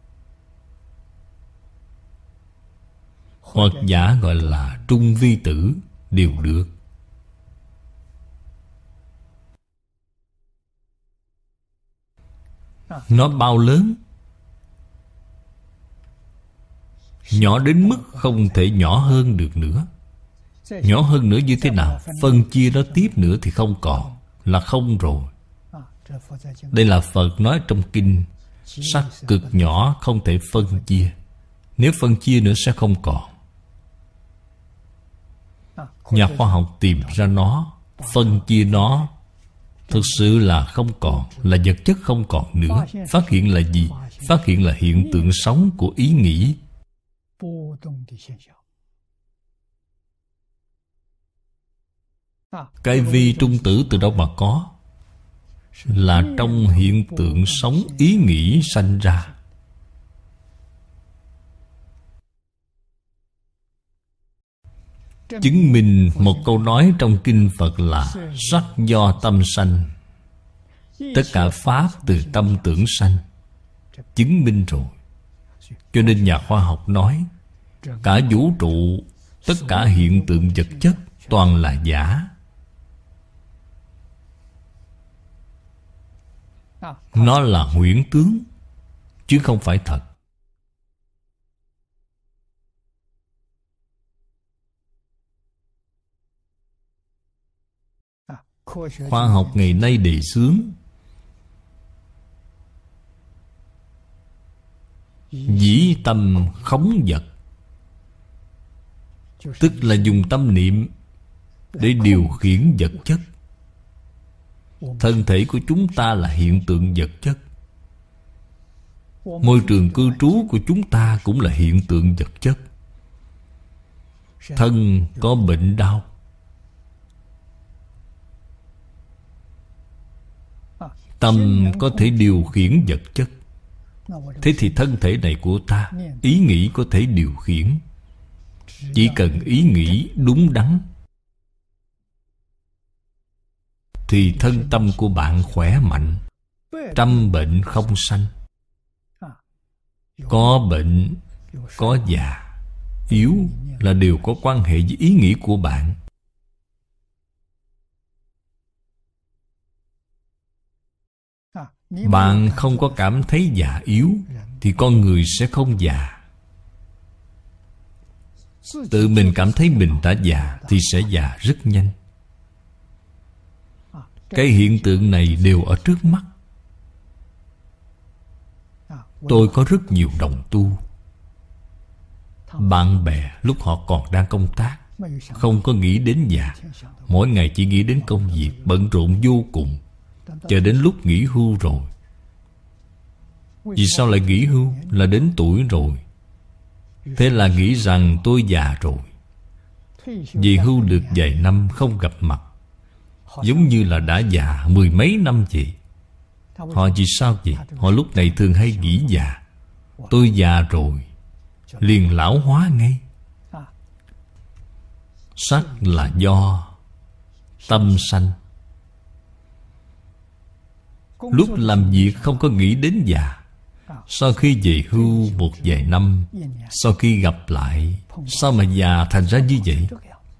hoặc giả gọi là trung vi tử đều được. Nó bao lớn? Nhỏ đến mức không thể nhỏ hơn được nữa. Nhỏ hơn nữa như thế nào? Phân chia nó tiếp nữa thì không còn, là không rồi. Đây là Phật nói trong kinh. Sắc cực nhỏ không thể phân chia. Nếu phân chia nữa sẽ không còn. Nhà khoa học tìm ra nó, phân chia nó, thực sự là không còn, là vật chất không còn nữa. Phát hiện là gì? Phát hiện là hiện tượng sống của ý nghĩ. Cái vi trung tử từ đâu mà có? Là trong hiện tượng sống ý nghĩ sanh ra. Chứng minh một câu nói trong kinh Phật là sắc do tâm sanh, tất cả pháp từ tâm tưởng sanh. Chứng minh rồi. Cho nên nhà khoa học nói cả vũ trụ, tất cả hiện tượng vật chất toàn là giả. Nó là huyễn tướng, chứ không phải thật. Khoa học ngày nay đề xướng dĩ tâm khống vật, tức là dùng tâm niệm để điều khiển vật chất. Thân thể của chúng ta là hiện tượng vật chất. Môi trường cư trú của chúng ta cũng là hiện tượng vật chất. Thân có bệnh đau, tâm có thể điều khiển vật chất. Thế thì thân thể này của ta, ý nghĩ có thể điều khiển. Chỉ cần ý nghĩ đúng đắn thì thân tâm của bạn khỏe mạnh, trăm bệnh không sanh. Có bệnh, có già, yếu là đều có quan hệ với ý nghĩ của bạn. Bạn không có cảm thấy già yếu thì con người sẽ không già. Tự mình cảm thấy mình đã già thì sẽ già rất nhanh. Cái hiện tượng này đều ở trước mắt. Tôi có rất nhiều đồng tu. bạn bè lúc họ còn đang công tác, không có nghĩ đến già. Mỗi ngày chỉ nghĩ đến công việc, bận rộn vô cùng. Chờ đến lúc nghỉ hưu rồi. Vì sao lại nghỉ hưu? Là đến tuổi rồi. Thế là nghĩ rằng tôi già rồi. Vì hưu được vài năm không gặp mặt, giống như là đã già mười mấy năm vậy. Họ vì sao vậy? Họ lúc này thường hay nghĩ già. Tôi già rồi, liền lão hóa ngay. Sắc là do tâm sanh. Lúc làm việc không có nghĩ đến già. Sau khi về hưu một vài năm, sau khi gặp lại, sao mà già thành ra như vậy?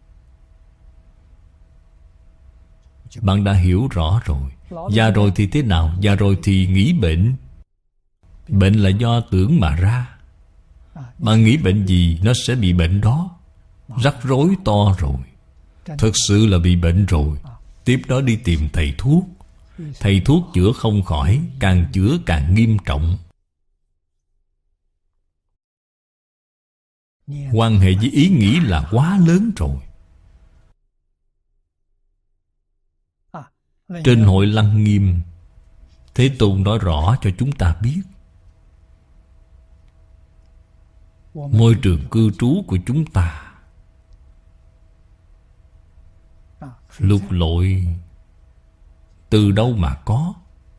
Bạn đã hiểu rõ rồi. Già rồi thì thế nào? Già rồi thì nghĩ bệnh. Bệnh là do tưởng mà ra. Bạn nghĩ bệnh gì nó sẽ bị bệnh đó. Rắc rối to rồi. Thực sự là bị bệnh rồi. Tiếp đó đi tìm thầy thuốc. Thầy thuốc chữa không khỏi, càng chữa càng nghiêm trọng. Quan hệ với ý nghĩ là quá lớn rồi. Trên hội Lăng Nghiêm, Thế Tôn nói rõ cho chúng ta biết môi trường cư trú của chúng ta lục lội từ đâu mà có?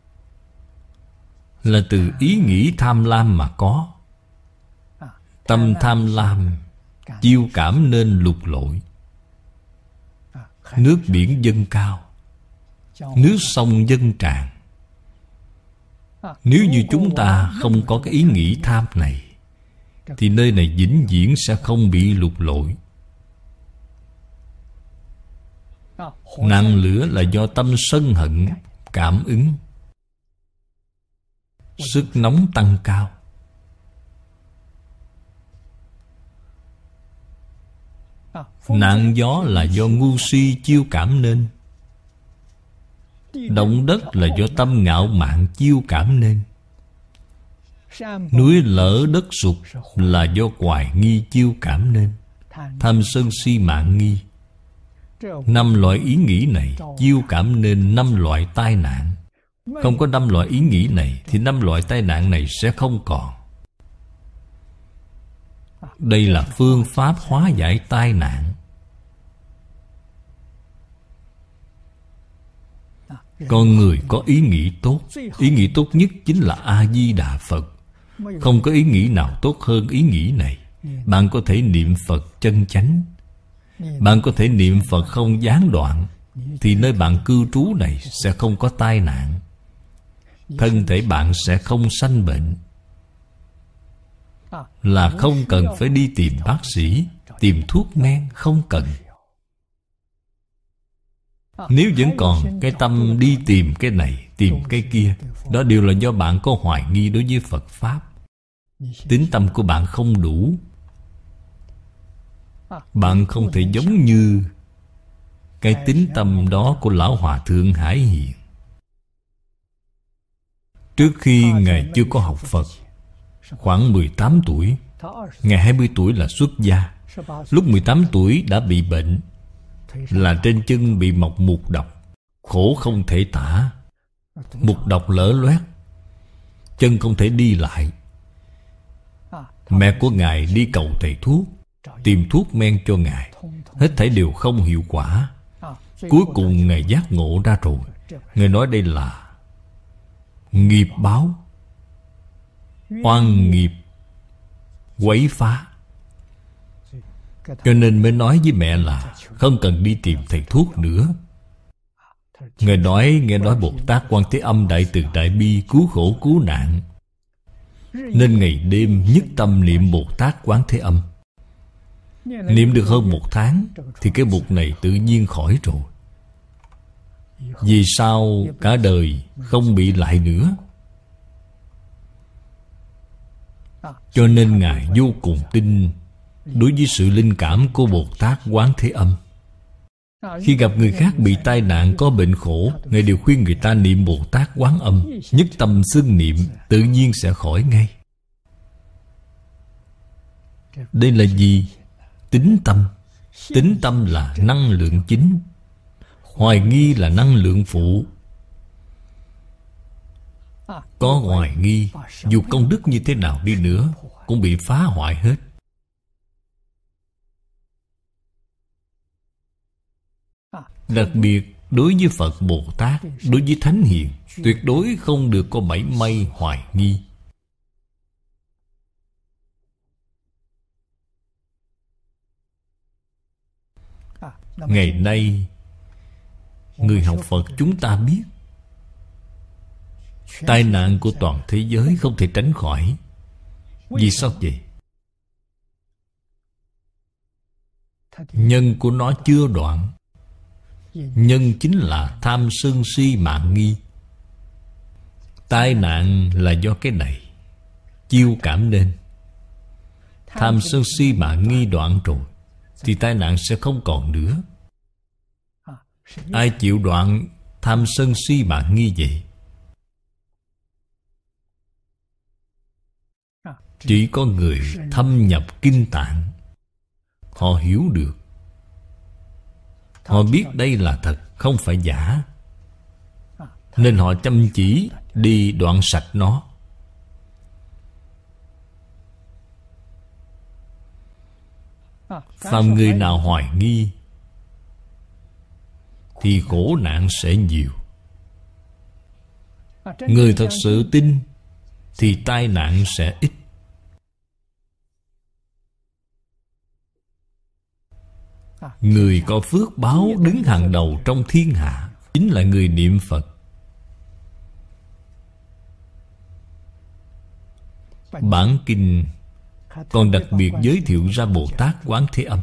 Là từ ý nghĩ tham lam mà có. Tâm tham lam chiêu cảm nên lục lội. Nước biển dâng cao, nước sông dâng tràn. Nếu như chúng ta không có cái ý nghĩ tham này, thì nơi này vĩnh viễn sẽ không bị lục lội. Nạn lửa là do tâm sân hận cảm ứng. Sức nóng tăng cao. Nạn gió là do ngu si chiêu cảm nên. Động đất là do tâm ngạo mạn chiêu cảm nên. Núi lở đất sụt là do hoài nghi chiêu cảm nên. Tham sân si mạn nghi. Năm loại ý nghĩ này chiêu cảm nên năm loại tai nạn. Không có năm loại ý nghĩ này thì năm loại tai nạn này sẽ không còn. Đây là phương pháp hóa giải tai nạn. Con người có ý nghĩ tốt. Ý nghĩ tốt nhất chính là A-di-đà Phật. Không có ý nghĩ nào tốt hơn ý nghĩ này. Bạn có thể niệm Phật chân chánh. Bạn có thể niệm Phật không gián đoạn, thì nơi bạn cư trú này sẽ không có tai nạn. Thân thể bạn sẽ không sanh bệnh. Là không cần phải đi tìm bác sĩ, tìm thuốc men, không cần. Nếu vẫn còn cái tâm đi tìm cái này, tìm cái kia, đó đều là do bạn có hoài nghi đối với Phật Pháp. Tín tâm của bạn không đủ. Bạn không thể giống như cái tín tâm đó của Lão Hòa Thượng Hải Hiền. Trước khi Ngài chưa có học Phật, khoảng mười tám tuổi, Ngài hai mươi tuổi là xuất gia. Lúc mười tám tuổi đã bị bệnh, là trên chân bị mọc mụt độc, khổ không thể tả. Mụt độc lở loét, chân không thể đi lại. Mẹ của Ngài đi cầu thầy thuốc, tìm thuốc men cho Ngài, hết thảy đều không hiệu quả. Cuối cùng Ngài giác ngộ ra rồi. Ngài nói đây là nghiệp báo, oan nghiệp quấy phá. Cho nên mới nói với mẹ là không cần đi tìm thầy thuốc nữa. Ngài nói, nghe nói Bồ Tát Quan Thế Âm đại từ đại bi cứu khổ cứu nạn, nên ngày đêm nhất tâm niệm Bồ Tát Quán Thế Âm. Niệm được hơn một tháng thì cái bụt này tự nhiên khỏi rồi. Vì sao cả đời không bị lại nữa? Cho nên Ngài vô cùng tin đối với sự linh cảm của Bồ Tát Quán Thế Âm. Khi gặp người khác bị tai nạn có bệnh khổ, Ngài đều khuyên người ta niệm Bồ Tát Quán Âm. Nhất tâm xưng niệm, tự nhiên sẽ khỏi ngay. Đây là gì? Tín tâm. Tín tâm là năng lượng chính, hoài nghi là năng lượng phụ. Có hoài nghi, dù công đức như thế nào đi nữa cũng bị phá hoại hết. Đặc biệt đối với Phật Bồ Tát, đối với Thánh Hiền, tuyệt đối không được có mảy may hoài nghi. Ngày nay người học Phật chúng ta biết tai nạn của toàn thế giới không thể tránh khỏi. Vì sao vậy? Nhân của nó chưa đoạn. Nhân chính là tham sân si mạng nghi. Tai nạn là do cái này chiêu cảm nên. Tham sân si mạng nghi đoạn rồi thì tai nạn sẽ không còn nữa. Ai chịu đoạn tham sân si mạng nghi vậy? Chỉ có người thâm nhập kinh tạng, họ hiểu được. Họ biết đây là thật, không phải giả, nên họ chăm chỉ đi đoạn sạch nó. Phàm người nào hoài nghi thì khổ nạn sẽ nhiều. Người thật sự tin thì tai nạn sẽ ít. Người có phước báo đứng hàng đầu trong thiên hạ chính là người niệm Phật. Bản kinh còn đặc biệt giới thiệu ra Bồ Tát Quán Thế Âm,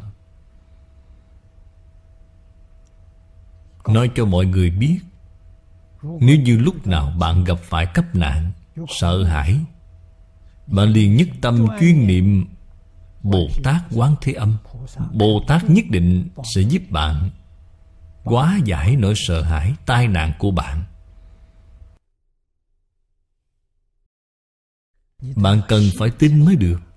nói cho mọi người biết, nếu như lúc nào bạn gặp phải cấp nạn, sợ hãi, bạn liền nhất tâm chuyên niệm Bồ Tát Quán Thế Âm. Bồ Tát nhất định sẽ giúp bạn hóa giải nỗi sợ hãi, tai nạn của bạn. Bạn cần phải tin mới được.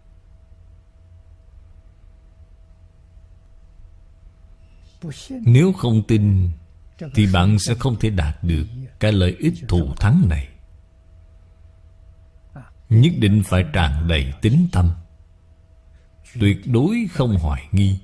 Nếu không tin thì bạn sẽ không thể đạt được cái lợi ích thù thắng này. Nhất định phải tràn đầy tín tâm, tuyệt đối không hoài nghi.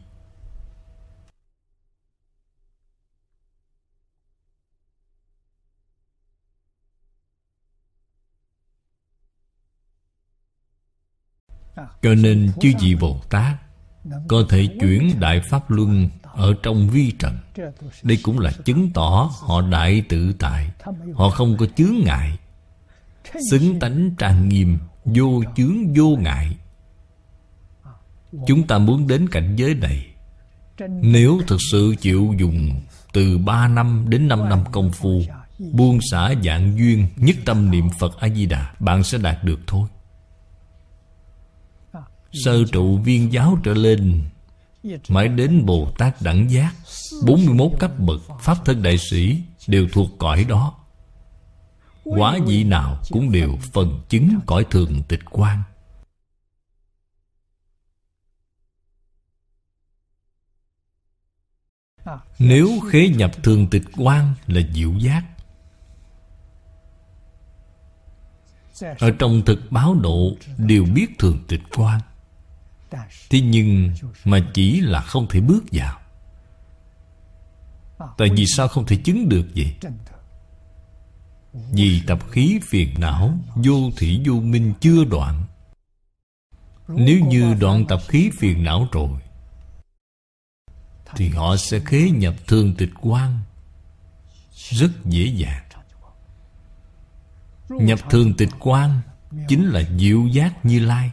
Cho nên chư vị Bồ Tát có thể chuyển Đại Pháp Luân ở trong vi trần. Đây cũng là chứng tỏ họ đại tự tại. Họ không có chướng ngại, xứng tánh trang nghiêm, vô chướng vô ngại. Chúng ta muốn đến cảnh giới này, nếu thực sự chịu dùng từ ba năm đến năm năm công phu, buông xả vạn duyên, nhất tâm niệm Phật A-di-đà, bạn sẽ đạt được thôi. Sơ trụ viên giáo trở lên, mãi đến Bồ Tát đẳng giác, bốn mươi mốt cấp bậc Pháp thân đại sĩ đều thuộc cõi đó. Quả vị nào cũng đều phần chứng cõi thường tịch quang. Nếu khế nhập thường tịch quang là diệu giác, ở trong thực báo độ đều biết thường tịch quang, thế nhưng mà chỉ là không thể bước vào. Tại vì sao không thể chứng được vậy? Vì tập khí phiền não vô thủy vô minh chưa đoạn. Nếu như đoạn tập khí phiền não rồi thì họ sẽ khế nhập thường tịch quang rất dễ dàng. Nhập thường tịch quang chính là diệu giác Như Lai,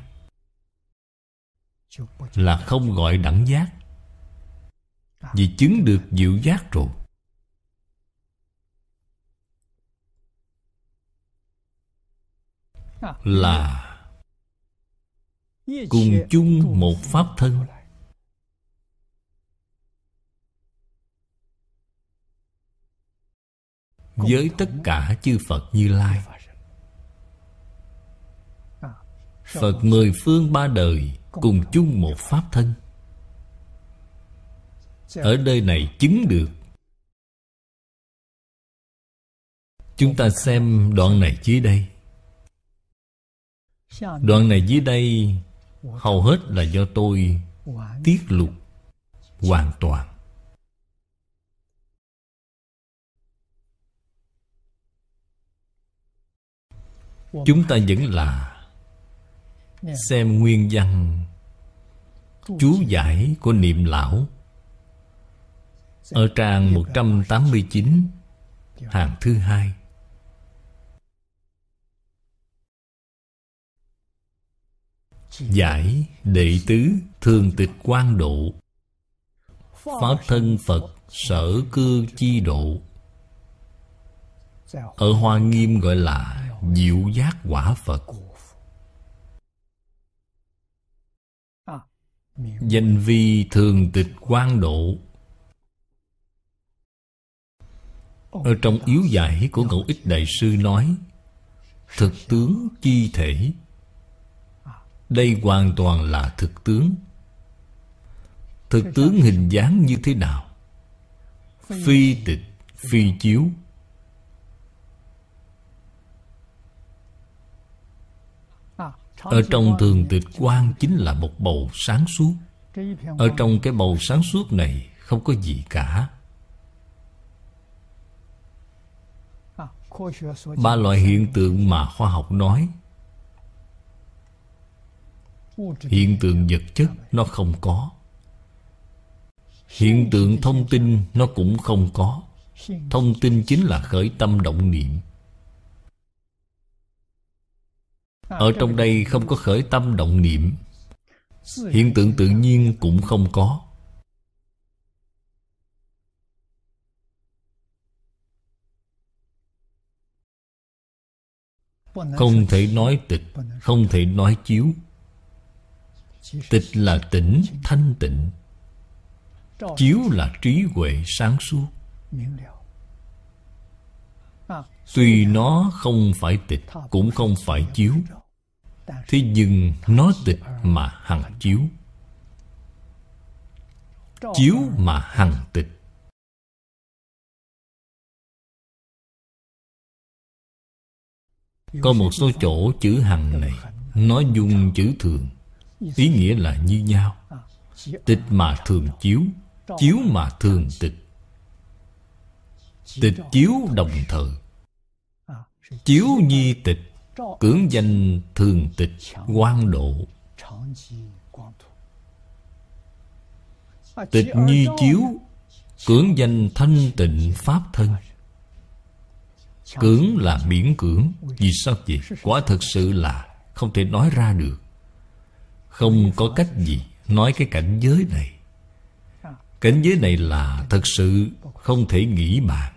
là không gọi đẳng giác. Vì chứng được diệu giác rồi, là cùng chung một pháp thân. Với tất cả chư Phật Như Lai, Phật mười phương ba đời cùng chung một pháp thân. Ở nơi này chứng được. Chúng ta xem đoạn này dưới đây. Đoạn này dưới đây hầu hết là do tôi tiết lộ hoàn toàn. Chúng ta vẫn là xem nguyên văn chú giải của Niệm Lão ở trang một trăm tám mươi chín, hàng thứ hai. Giải đệ tứ thường tịch quang độ, pháp thân Phật sở cư chi độ. Ở Hoa Nghiêm gọi là diệu giác quả Phật. Danh vi thường tịch quang độ. Ở trong yếu giải của Ngẫu Ích Đại Sư nói thực tướng chi thể. Đây hoàn toàn là thực tướng. Thực tướng hình dáng như thế nào? Phi tịch, phi chiếu. Ở trong thường tịch quang chính là một bầu sáng suốt. Ở trong cái bầu sáng suốt này không có gì cả. Ba loại hiện tượng mà khoa học nói, hiện tượng vật chất nó không có, hiện tượng thông tin nó cũng không có. Thông tin chính là khởi tâm động niệm. Ở trong đây không có khởi tâm động niệm, hiện tượng tự nhiên cũng không có. Không thể nói tịch, không thể nói chiếu. Tịch là tỉnh, thanh tịnh. Chiếu là trí huệ sáng suốt. Tuy nó không phải tịch, cũng không phải chiếu, thế nhưng nó tịch mà hằng chiếu, chiếu mà hằng tịch. Có một số chỗ chữ hằng này nó dùng chữ thường, ý nghĩa là như nhau. Tịch mà thường chiếu, chiếu mà thường tịch. Tịch chiếu đồng thời. Chiếu nhi tịch, cưỡng danh thường tịch quang độ. Tịch nhi chiếu, cưỡng danh thanh tịnh pháp thân. Cưỡng là miễn cưỡng. Vì sao vậy? Quả thực sự là không thể nói ra được. Không có cách gì nói cái cảnh giới này. Cảnh giới này là thật sự không thể nghĩ bàn.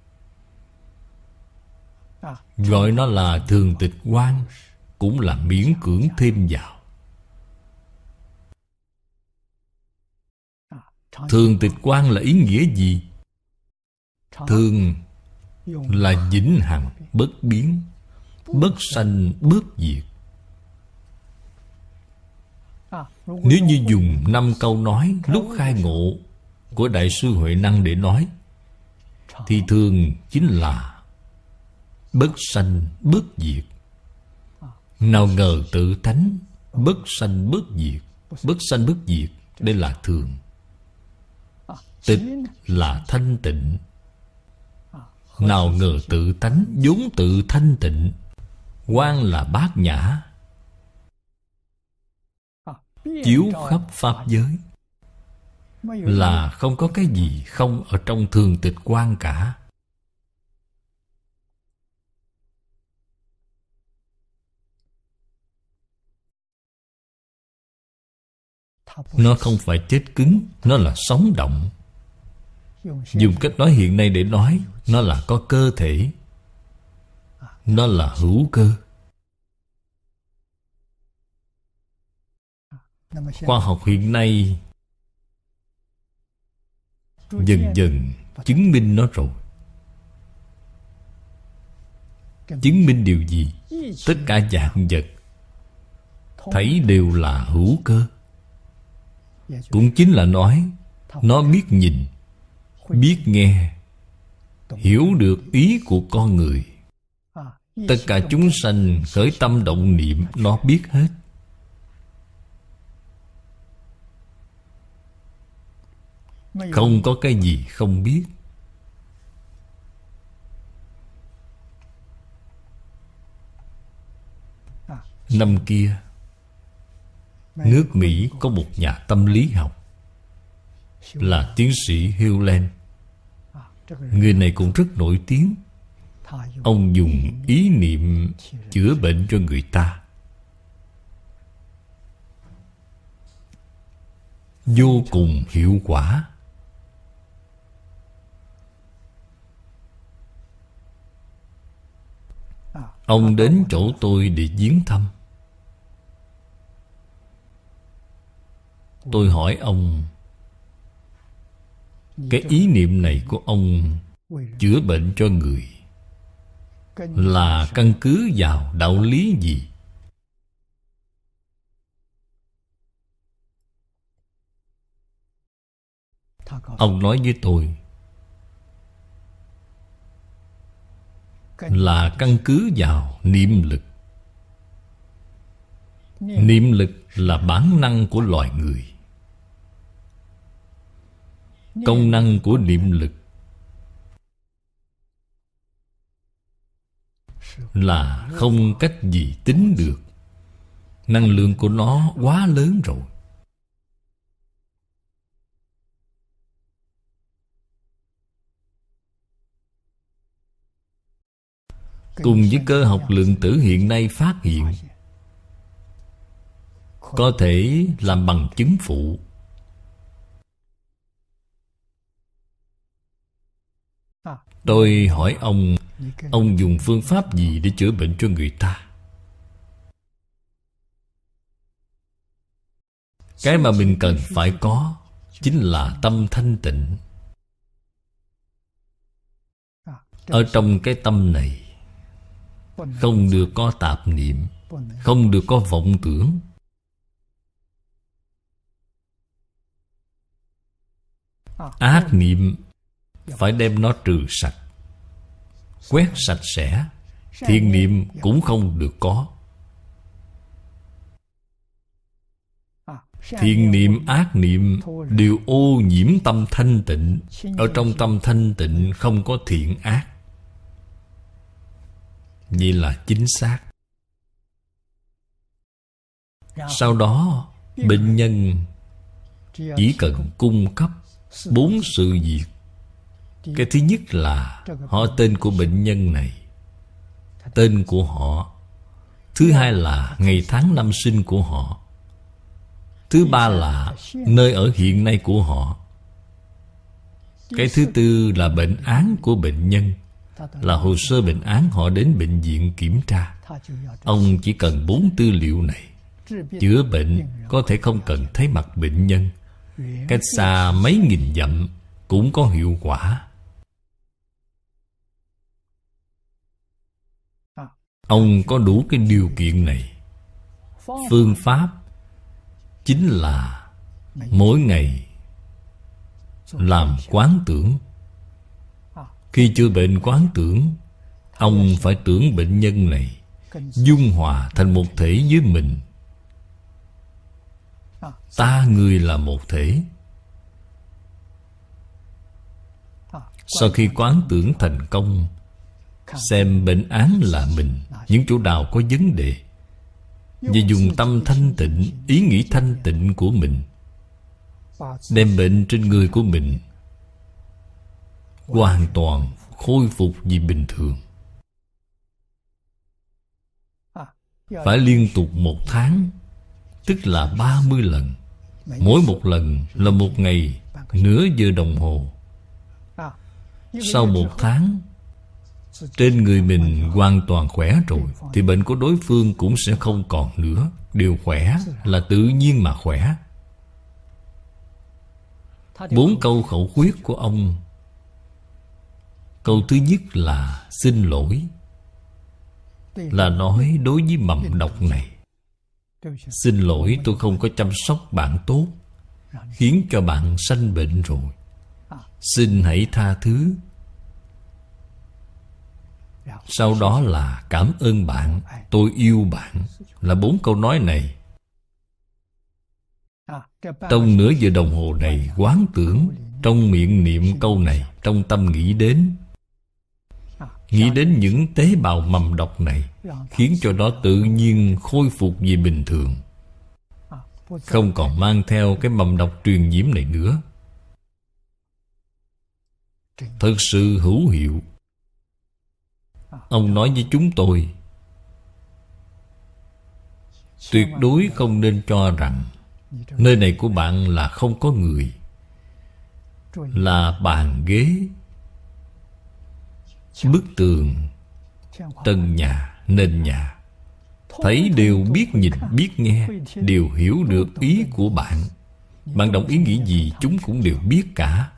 Gọi nó là thường tịch quang, cũng là miễn cưỡng thêm vào. Thường tịch quang là ý nghĩa gì? Thường là vĩnh hằng, bất biến, bất sanh, bất diệt. Nếu như dùng năm câu nói lúc khai ngộ của Đại sư Huệ Năng để nói, thì thường chính là bất sanh, bất diệt. Nào ngờ tự tánh bất sanh, bất diệt. Bất sanh, bất diệt, đây là thường. Tịch là thanh tịnh. Nào ngờ tự tánh vốn tự thanh tịnh. Quang là bát nhã, chiếu khắp pháp giới. Là không có cái gì không ở trong thường tịch quang cả. Nó không phải chết cứng, nó là sống động. Dùng cách nói hiện nay để nói, nó là có cơ thể, nó là hữu cơ. Khoa học hiện nay dần dần chứng minh nó rồi. Chứng minh điều gì? Tất cả vạn vật thảy đều là hữu cơ. Cũng chính là nói nó biết nhìn, biết nghe, hiểu được ý của con người. Tất cả chúng sanh khởi tâm động niệm nó biết hết. Không có cái gì không biết. Năm kia, nước Mỹ có một nhà tâm lý học là tiến sĩ Hewland. Người này cũng rất nổi tiếng. Ông dùng ý niệm chữa bệnh cho người ta, vô cùng hiệu quả. Ông đến chỗ tôi để viếng thăm. Tôi hỏi ông, cái ý niệm này của ông chữa bệnh cho người là căn cứ vào đạo lý gì? Ông nói với tôi là căn cứ vào niệm lực. Niệm lực là bản năng của loài người. Công năng của niệm lực là không cách gì tính được. Năng lượng của nó quá lớn rồi. Cùng với cơ học lượng tử hiện nay phát hiện, có thể làm bằng chứng phụ. Tôi hỏi ông, ông dùng phương pháp gì để chữa bệnh cho người ta? Cái mà mình cần phải có chính là tâm thanh tịnh. Ở trong cái tâm này không được có tạp niệm, không được có vọng tưởng. Ác niệm phải đem nó trừ sạch, quét sạch sẽ. Thiện niệm cũng không được có. Thiện niệm, ác niệm đều ô nhiễm tâm thanh tịnh. Ở trong tâm thanh tịnh không có thiện ác. Vậy là chính xác. Sau đó bệnh nhân chỉ cần cung cấp bốn sự việc. Cái thứ nhất là họ tên của bệnh nhân này, tên của họ. Thứ hai là ngày tháng năm sinh của họ. Thứ ba là nơi ở hiện nay của họ. Cái thứ tư là bệnh án của bệnh nhân, là hồ sơ bệnh án họ đến bệnh viện kiểm tra. Ông chỉ cần bốn tư liệu này. Chữa bệnh có thể không cần thấy mặt bệnh nhân, cách xa mấy nghìn dặm cũng có hiệu quả. Ông có đủ cái điều kiện này. Phương pháp chính là mỗi ngày làm quán tưởng. Khi chữa bệnh quán tưởng, ông phải tưởng bệnh nhân này dung hòa thành một thể với mình. Ta người là một thể. Sau khi quán tưởng thành công, xem bệnh án là mình, những chỗ nào có vấn đề, và dùng tâm thanh tịnh, ý nghĩ thanh tịnh của mình, đem bệnh trên người của mình hoàn toàn khôi phục vì bình thường. Phải liên tục một tháng, tức là ba mươi lần. Mỗi một lần là một ngày, nửa giờ đồng hồ. Sau một tháng, trên người mình hoàn toàn khỏe rồi, thì bệnh của đối phương cũng sẽ không còn nữa. Đều khỏe, là tự nhiên mà khỏe. Bốn câu khẩu quyết của ông. Câu thứ nhất là xin lỗi, là nói đối với mầm độc này. Xin lỗi tôi không có chăm sóc bạn tốt, khiến cho bạn sanh bệnh rồi. Xin hãy tha thứ. Sau đó là cảm ơn bạn, tôi yêu bạn. Là bốn câu nói này. Trong nửa giờ đồng hồ này quán tưởng, trong miệng niệm câu này, trong tâm nghĩ đến, nghĩ đến những tế bào mầm độc này, khiến cho nó tự nhiên khôi phục về bình thường, không còn mang theo cái mầm độc truyền nhiễm này nữa. Thật sự hữu hiệu. Ông nói với chúng tôi, tuyệt đối không nên cho rằng nơi này của bạn là không có người, là bàn ghế, bức tường, trần nhà, nền nhà, thấy đều biết nhìn, biết nghe, đều hiểu được ý của bạn. Bạn đồng ý nghĩ gì chúng cũng đều biết cả.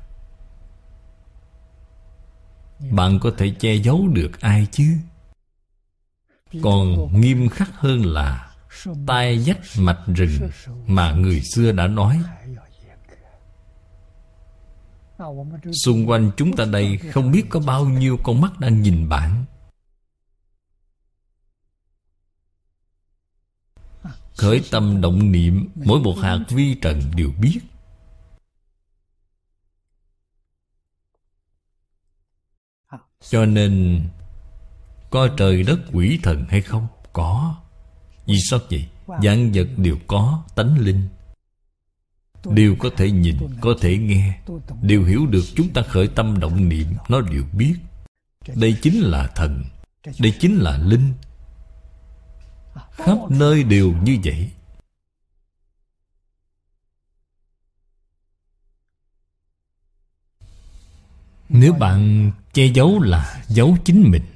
Bạn có thể che giấu được ai chứ? Còn nghiêm khắc hơn là tai vách mạch rừng mà người xưa đã nói. Xung quanh chúng ta đây không biết có bao nhiêu con mắt đang nhìn bạn. Khởi tâm động niệm, mỗi một hạt vi trần đều biết. Cho nên có trời đất quỷ thần hay không? Có. Vì sao vậy? Vạn vật đều có tánh linh, đều có thể nhìn, có thể nghe, đều hiểu được chúng ta khởi tâm động niệm. Nó đều biết. Đây chính là thần, đây chính là linh. Khắp nơi đều như vậy. Nếu bạn che giấu là giấu chính mình,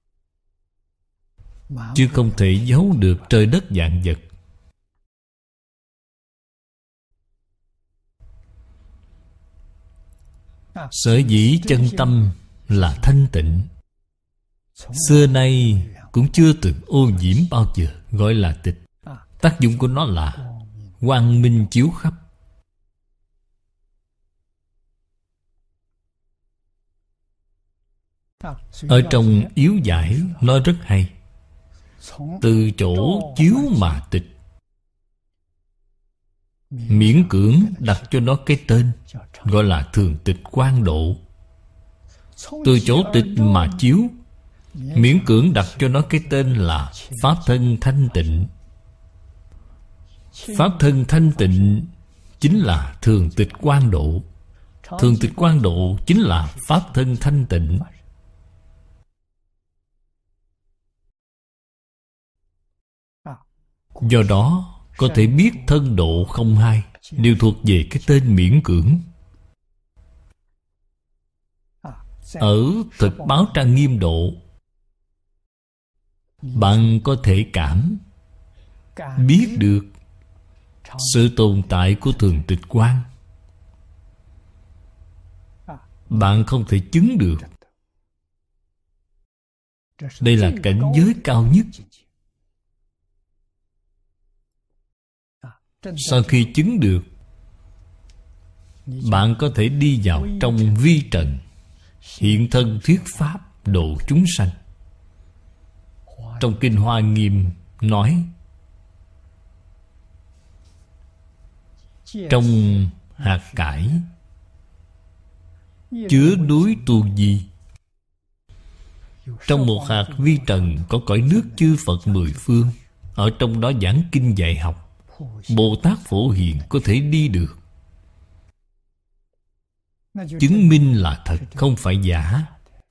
chứ không thể giấu được trời đất vạn vật. Sở dĩ chân tâm là thanh tịnh, xưa nay cũng chưa từng ô nhiễm bao giờ, gọi là tịch. Tác dụng của nó là quang minh chiếu khắp. Ở trong yếu giải nói rất hay. Từ chỗ chiếu mà tịch, miễn cưỡng đặt cho nó cái tên gọi là thường tịch quang độ. Từ chỗ tịch mà chiếu, miễn cưỡng đặt cho nó cái tên là pháp thân thanh tịnh. Pháp thân thanh tịnh chính là thường tịch quang độ. Thường tịch quang độ chính là pháp thân thanh tịnh. Do đó có thể biết thân độ không hai, đều thuộc về cái tên miễn cưỡng. Ở thực báo trang nghiêm độ, bạn có thể cảm biết được sự tồn tại của thường tịch quang. Bạn không thể chứng được. Đây là cảnh giới cao nhất. Sau khi chứng được, bạn có thể đi vào trong vi trần, hiện thân thuyết pháp độ chúng sanh. Trong Kinh Hoa Nghiêm nói, trong hạt cải chứa núi tu di. Trong một hạt vi trần có cõi nước chư Phật mười phương. Ở trong đó giảng kinh dạy học, Bồ Tát Phổ Hiền có thể đi được. Chứng minh là thật, không phải giả.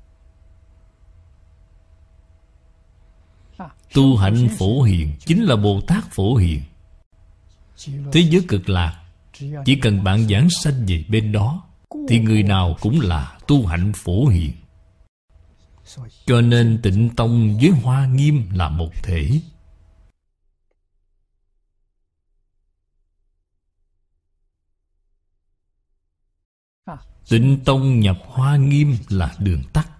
Tu hạnh Phổ Hiền chính là Bồ Tát Phổ Hiền. Thế giới cực lạc, chỉ cần bạn giảng sanh về bên đó, thì người nào cũng là tu hạnh Phổ Hiền. Cho nên Tịnh Tông với Hoa Nghiêm là một thể. Tịnh Tông nhập Hoa Nghiêm là đường tắt,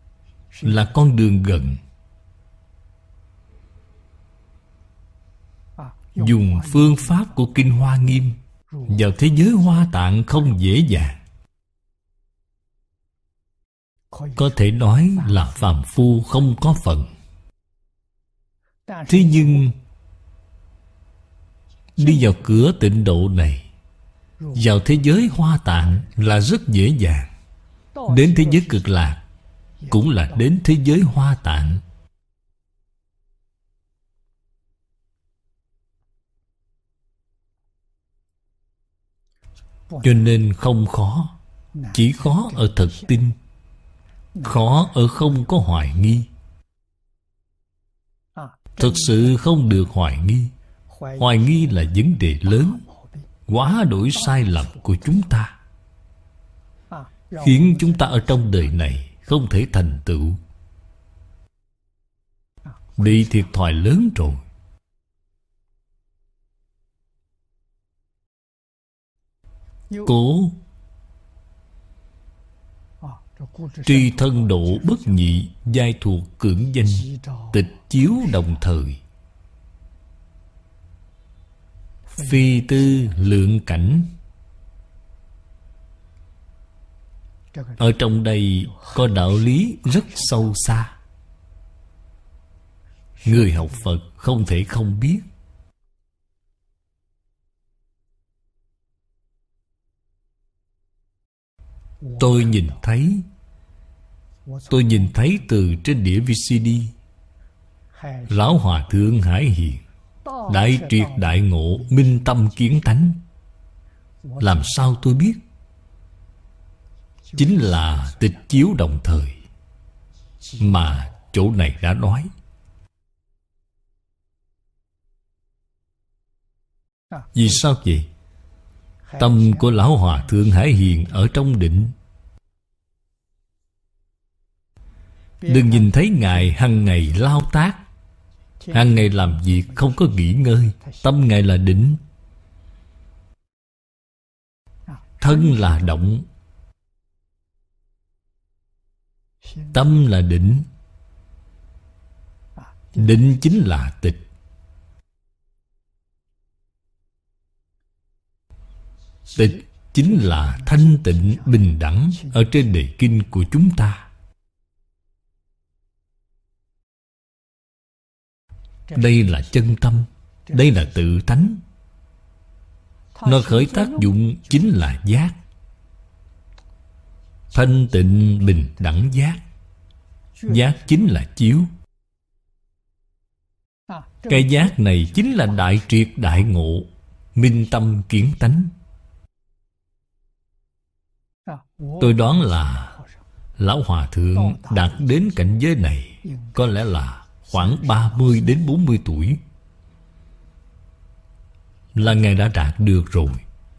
là con đường gần. dùng phương pháp của Kinh Hoa Nghiêm vào thế giới Hoa Tạng không dễ dàng. Có thể nói là phàm phu không có phần. Thế nhưng đi vào cửa tịnh độ này, vào thế giới Hoa Tạng là rất dễ dàng. Đến thế giới Cực Lạc cũng là đến thế giới Hoa Tạng. Cho nên không khó. Chỉ khó ở thật tin, khó ở không có hoài nghi. Thực sự không được hoài nghi. Hoài nghi là vấn đề lớn, quá đổi sai lầm của chúng ta, khiến chúng ta ở trong đời này không thể thành tựu, bị thiệt thòi lớn rồi. Cố tri thân độ bất nhị, giai thuộc cưỡng danh, tịch chiếu đồng thời, phi tư lượng cảnh. Ở trong đây có đạo lý rất sâu xa, người học Phật không thể không biết. Tôi nhìn thấy Tôi nhìn thấy từ trên đĩa vê xê đê, Lão Hòa Thượng Hải Hiền đại triệt đại ngộ, minh tâm kiến tánh. Làm sao tôi biết? Chính là tịch chiếu đồng thời mà chỗ này đã nói. Vì sao vậy? Tâm của Lão Hòa Thượng Hải Hiền ở trong định. Đừng nhìn thấy Ngài hằng ngày lao tác, hằng ngày làm việc không có nghỉ ngơi. Tâm Ngài là định. Thân là động, tâm là định. Định chính là tịch. Tịch chính là thanh tịnh bình đẳng ở trên đề kinh của chúng ta. Đây là chân tâm, đây là tự tánh. Nó khởi tác dụng chính là giác. Thanh tịnh bình đẳng giác. Giác chính là chiếu. Cái giác này chính là đại triệt đại ngộ, minh tâm kiến tánh. Tôi đoán là Lão Hòa Thượng đạt đến cảnh giới này có lẽ là khoảng ba mươi đến bốn mươi tuổi, là Ngài đã đạt được rồi.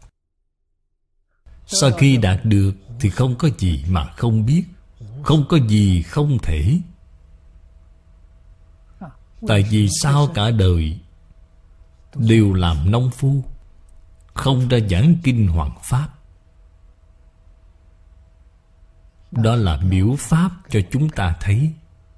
Sau khi đạt được thì không có gì mà không biết, không có gì không thể. Tại vì sao cả đời đều làm nông phu, không ra giảng kinh hoằng pháp. Đó là biểu pháp cho chúng ta thấy.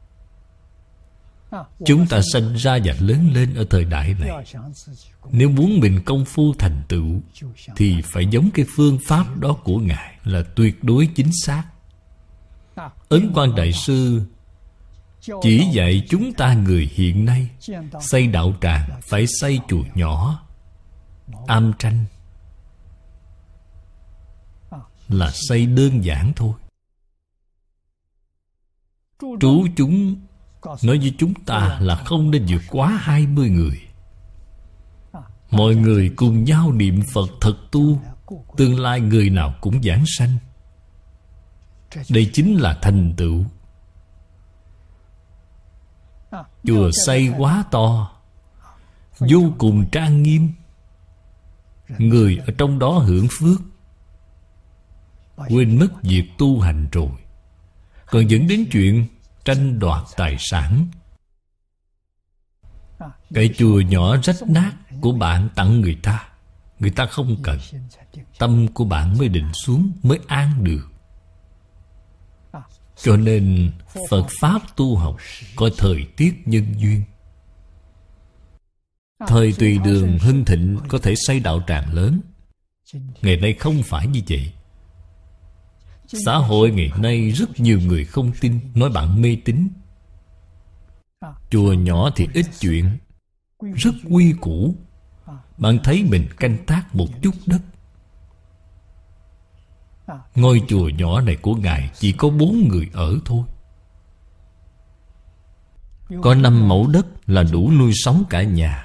Chúng ta sinh ra và lớn lên ở thời đại này, nếu muốn mình công phu thành tựu thì phải giống cái phương pháp đó của Ngài, là tuyệt đối chính xác. Ấn Quang Đại Sư chỉ dạy chúng ta người hiện nay xây đạo tràng phải xây chùa nhỏ, am tranh, là xây đơn giản thôi. Trú chúng nói với chúng ta là không nên vượt quá hai mươi người. Mọi người cùng nhau niệm Phật thật tu, tương lai người nào cũng giảng sanh. Đây chính là thành tựu. Chùa xây quá to, vô cùng trang nghiêm, người ở trong đó hưởng phước, quên mất việc tu hành rồi, còn dẫn đến chuyện tranh đoạt tài sản. Cái chùa nhỏ rách nát của bạn tặng người ta, người ta không cần, tâm của bạn mới định xuống, mới an được. Cho nên Phật Pháp tu học có thời tiết nhân duyên. Thời Tùy Đường hưng thịnh có thể xây đạo tràng lớn. Ngày nay không phải như vậy. Xã hội ngày nay rất nhiều người không tin, nói bạn mê tín. Chùa nhỏ thì ít chuyện, rất quy củ. Bạn thấy mình canh tác một chút đất. Ngôi chùa nhỏ này của Ngài chỉ có bốn người ở thôi. Có năm mẫu đất là đủ nuôi sống cả nhà.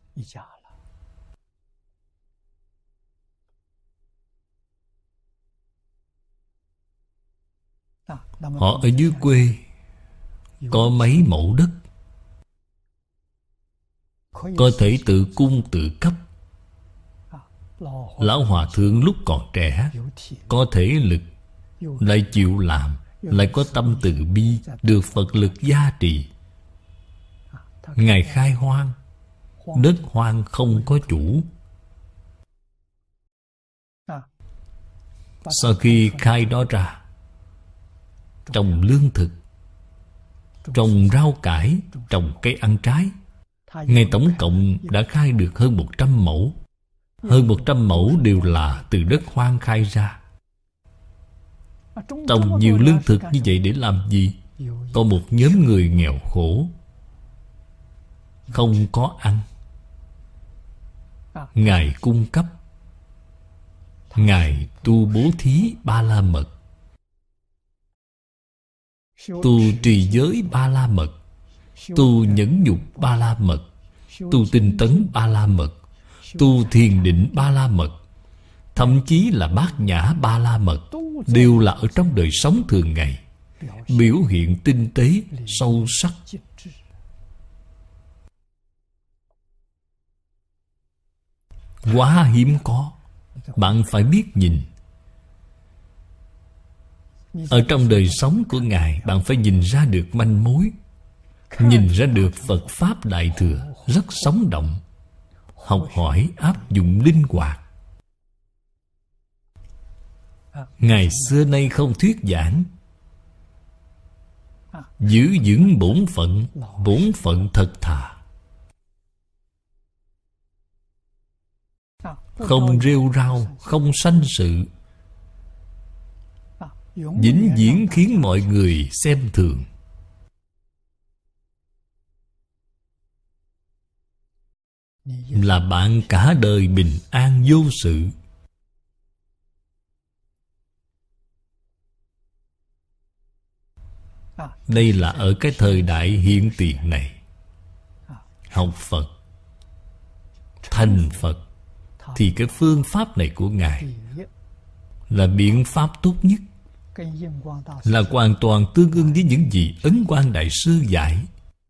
Họ ở dưới quê có mấy mẫu đất, có thể tự cung tự cấp. Lão Hòa Thượng lúc còn trẻ, có thể lực, lại chịu làm, lại có tâm từ bi, được Phật lực gia trì. Ngài khai hoang, đất hoang không có chủ. Sau khi khai đó ra, trồng lương thực, trồng rau cải, trồng cây ăn trái. Ngài tổng cộng đã khai được hơn một trăm mẫu. Hơn một trăm mẫu đều là từ đất hoang khai ra. Trồng nhiều lương thực như vậy để làm gì? Có một nhóm người nghèo khổ, không có ăn. Ngài cung cấp. Ngài tu bố thí ba la mật, tu trì giới ba la mật, tu nhẫn nhục ba la mật, tu tinh tấn ba la mật, tu thiền định ba la mật, thậm chí là bát nhã ba la mật, đều là ở trong đời sống thường ngày, biểu hiện tinh tế, sâu sắc. Quá hiếm có. Bạn phải biết nhìn. Ở trong đời sống của Ngài, bạn phải nhìn ra được manh mối, nhìn ra được Phật Pháp Đại Thừa rất sống động, học hỏi áp dụng linh hoạt. Ngài xưa nay không thuyết giảng, giữ vững bổn phận, bổn phận thật thà, không rêu rao, không sanh sự, vĩnh viễn khiến mọi người xem thường. Là bạn cả đời bình an vô sự. Đây là ở cái thời đại hiện tiền này. Học Phật, thành Phật, thì cái phương pháp này của Ngài là biện pháp tốt nhất, là hoàn toàn tương ưng với những gì Ấn Quang Đại Sư dạy.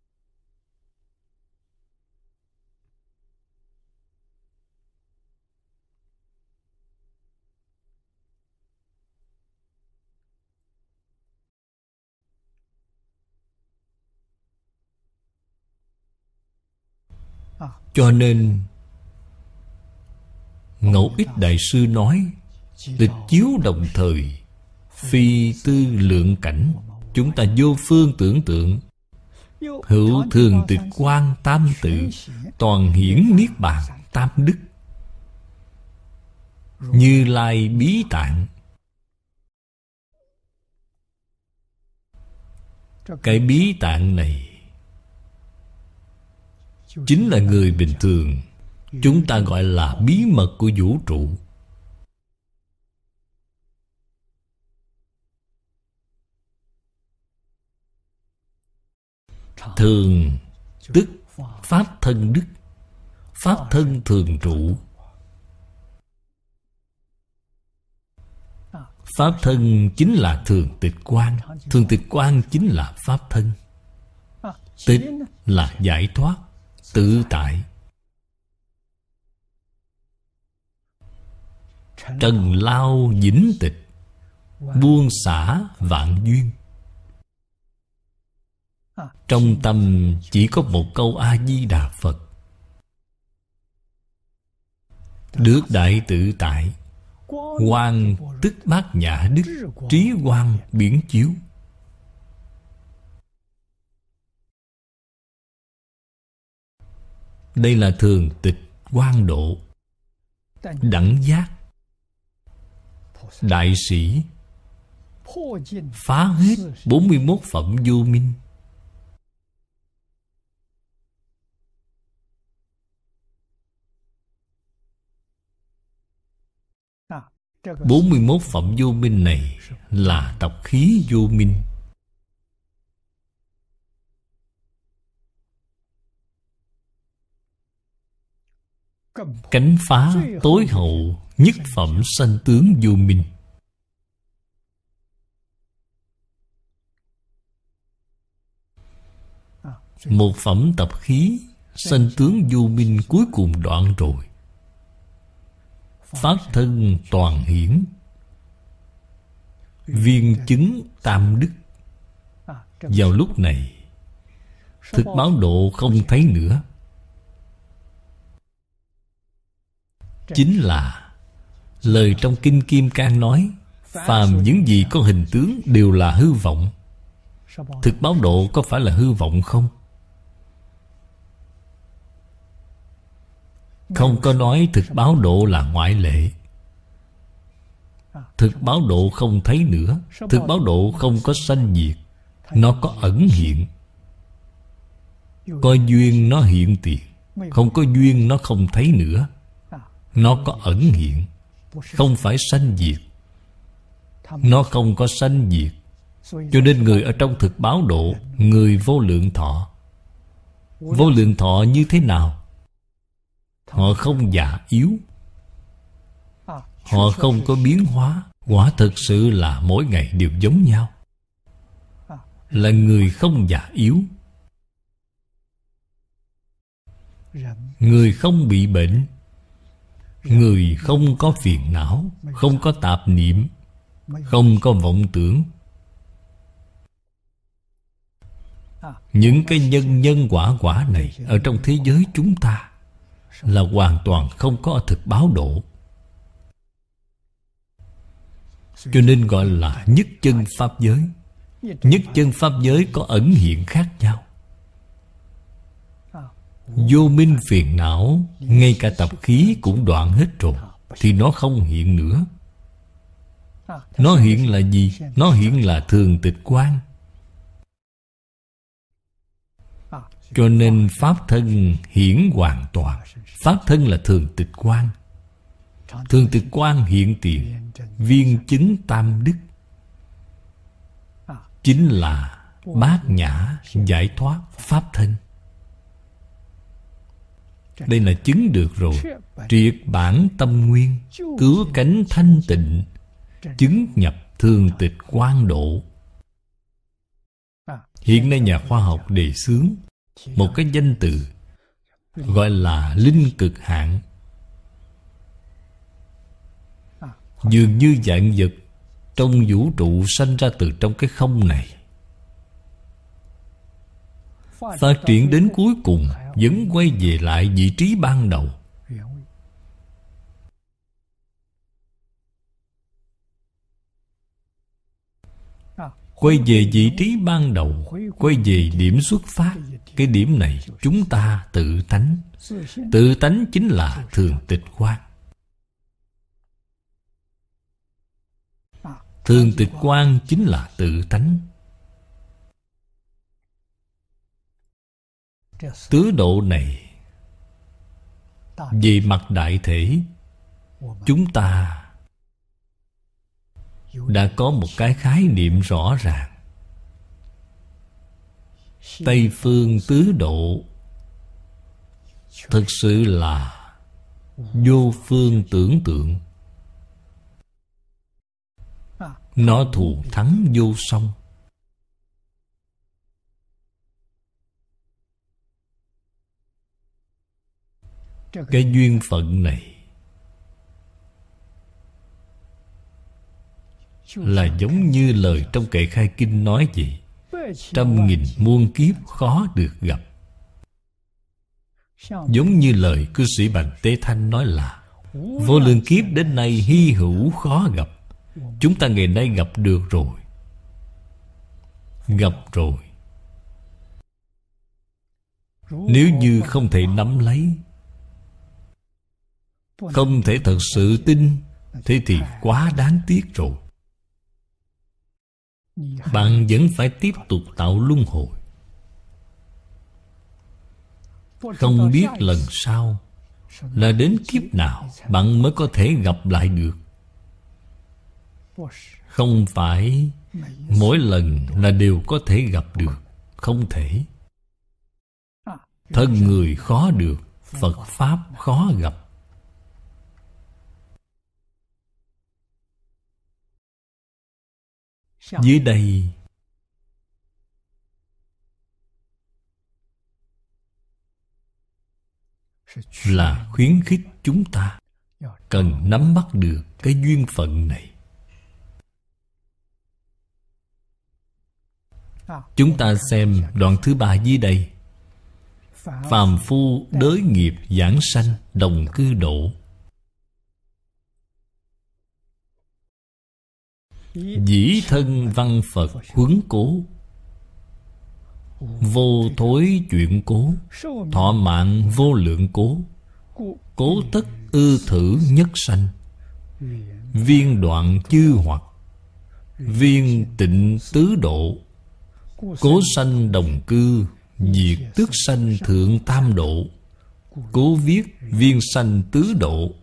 Cho nên Ngẫu Ích Đại Sư nói, tịch chiếu đồng thời, phi tư lượng cảnh. Chúng ta vô phương tưởng tượng. Hữu thường tịch quang tam tự, toàn hiển niết bàn tam đức. Như Lai bí tạng. Cái bí tạng này chính là người bình thường chúng ta gọi là bí mật của vũ trụ. Thường tức pháp thân đức, pháp thân thường trụ. Pháp thân chính là thường tịch quang, thường tịch quang chính là pháp thân. Tịch là giải thoát, tự tại. Trần lao vĩnh tịch, buông xả vạn duyên. Trong tâm chỉ có một câu A-di-đà Phật. Được đại tự tại, quang tức bát nhã đức, trí quang biển chiếu. Đây là thường tịch quang độ. Đẳng giác đại sĩ phá hết bốn mươi mốt phẩm vô minh. Bốn mươi mốt phẩm vô minh này là tập khí vô minh. Cánh phá tối hậu nhất phẩm sanh tướng vô minh. Một phẩm tập khí sanh tướng vô minh cuối cùng đoạn rồi. Pháp thân toàn hiển, viên chứng tam đức. Vào lúc này, thực báo độ không thấy nữa. Chính là lời trong Kinh Kim Cang nói: phàm những gì có hình tướng đều là hư vọng. Thực báo độ có phải là hư vọng không? Không có nói thực báo độ là ngoại lệ. Thực báo độ không thấy nữa. Thực báo độ không có sanh diệt. Nó có ẩn hiện. Có duyên nó hiện tiền, không có duyên nó không thấy nữa. Nó có ẩn hiện, không phải sanh diệt. Nó không có sanh diệt. Cho nên người ở trong thực báo độ, người vô lượng thọ. Vô lượng thọ như thế nào? Họ không già yếu, họ không có biến hóa. Quả thực sự là mỗi ngày đều giống nhau. Là người không già yếu, người không bị bệnh, người không có phiền não, không có tạp niệm, không có vọng tưởng. Những cái nhân nhân quả quả này ở trong thế giới chúng ta là hoàn toàn không có thực báo độ. Cho nên gọi là nhất chân pháp giới. Nhất chân pháp giới có ẩn hiện khác nhau. Vô minh phiền não, ngay cả tập khí cũng đoạn hết rồi, thì nó không hiện nữa. Nó hiện là gì? Nó hiện là thường tịch quang. Cho nên pháp thân hiển hoàn toàn. Pháp thân là thường tịch quang. Thường tịch quang hiện tiền, viên chứng tam đức. Chính là bát nhã giải thoát pháp thân. Đây là chứng được rồi. Triệt bản tâm nguyên, cứu cánh thanh tịnh, chứng nhập thường tịch quang độ. Hiện nay nhà khoa học đề xướng một cái danh từ gọi là linh cực hạn. Dường như vạn vật trong vũ trụ sanh ra từ trong cái không này, phát triển đến cuối cùng vẫn quay về lại vị trí ban đầu. Quay về vị trí ban đầu, quay về điểm xuất phát. Cái điểm này chúng ta tự tánh. Tự tánh chính là thường tịch quang. Thường tịch quang chính là tự tánh. Tứ độ này, về mặt đại thể, chúng ta đã có một cái khái niệm rõ ràng. Tây phương tứ độ thực sự là vô phương tưởng tượng. Nó thù thắng vô song. Cái duyên phận này là giống như lời trong Kệ Khai Kinh nói vậy: trăm nghìn muôn kiếp khó được gặp. Giống như lời cư sĩ Bành Tế Thanh nói là vô lượng kiếp đến nay hy hữu khó gặp. Chúng ta ngày nay gặp được rồi. Gặp rồi. Nếu như không thể nắm lấy, không thể thật sự tin, thế thì quá đáng tiếc rồi. Bạn vẫn phải tiếp tục tạo luân hồi. Không biết lần sau là đến kiếp nào bạn mới có thể gặp lại được. Không phải mỗi lần là đều có thể gặp được. Không thể. Thân người khó được, Phật Pháp khó gặp. Dưới đây là khuyến khích chúng ta cần nắm bắt được cái duyên phận này. Chúng ta xem đoạn thứ ba dưới đây. Phàm phu đới nghiệp giảng sanh, đồng cư độ. Dĩ thân văn Phật huấn cố. Vô thối chuyện cố. Thọ mạng vô lượng cố. Cố tất ư thử nhất sanh. Viên đoạn chư hoặc. Viên tịnh tứ độ. Cố sanh đồng cư. Diệt tức sanh thượng tam độ. Cố viết viên sanh tứ độ.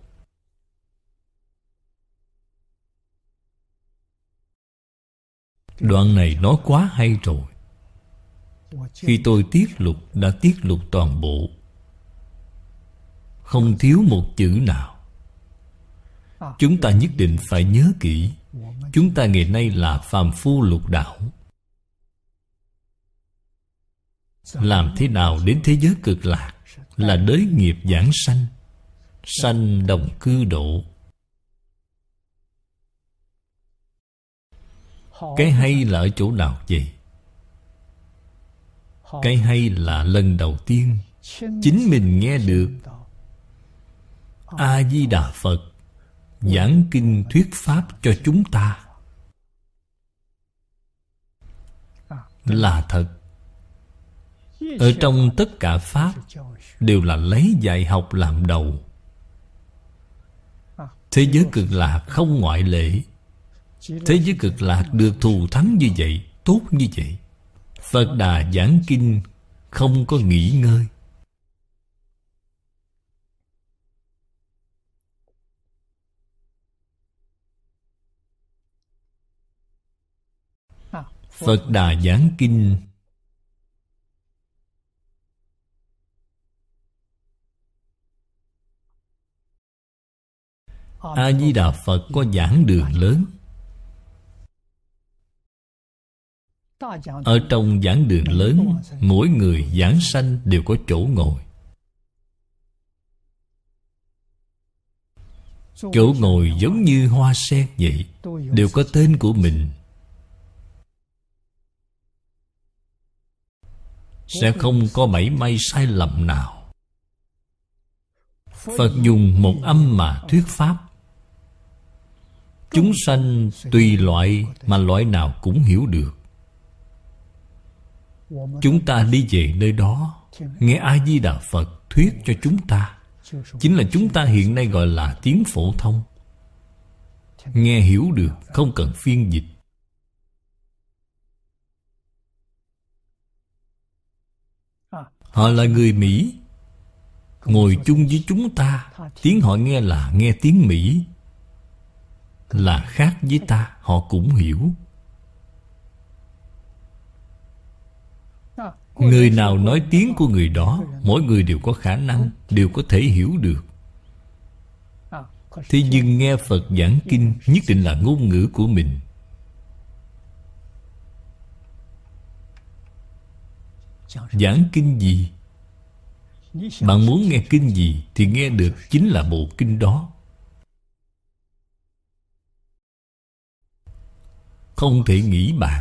Đoạn này nói quá hay rồi. Khi tôi tiết lục đã tiết lục toàn bộ, không thiếu một chữ nào. Chúng ta nhất định phải nhớ kỹ. Chúng ta ngày nay là phàm phu lục đạo. Làm thế nào đến thế giới cực lạc? Là đới nghiệp giảng sanh, sanh đồng cư độ. Cái hay là ở chỗ nào vậy? Cái hay là lần đầu tiên chính mình nghe được A-di-đà Phật giảng kinh thuyết pháp cho chúng ta. Là thật. Ở trong tất cả pháp đều là lấy dạy học làm đầu. Thế giới cực lạc không ngoại lệ. Thế giới cực lạc được thù thắng như vậy, tốt như vậy. Phật Đà giảng kinh không có nghỉ ngơi. Phật Đà giảng kinh A-di-đà Phật có giảng đường lớn. Ở trong giảng đường lớn, mỗi người giảng sanh đều có chỗ ngồi. Chỗ ngồi giống như hoa sen vậy, đều có tên của mình. Sẽ không có mảy may sai lầm nào. Phật dùng một âm mà thuyết pháp. Chúng sanh tùy loại mà loại nào cũng hiểu được. Chúng ta đi về nơi đó, nghe A-di-đà Phật thuyết cho chúng ta, chính là chúng ta hiện nay gọi là tiếng phổ thông. Nghe hiểu được, không cần phiên dịch. Họ là người Mỹ, ngồi chung với chúng ta, tiếng họ nghe là nghe tiếng Mỹ, là khác với ta, họ cũng hiểu. Người nào nói tiếng của người đó, mỗi người đều có khả năng, đều có thể hiểu được. Thế nhưng nghe Phật giảng kinh nhất định là ngôn ngữ của mình. Giảng kinh gì? Bạn muốn nghe kinh gì thì nghe được chính là bộ kinh đó. Không thể nghĩ bàn.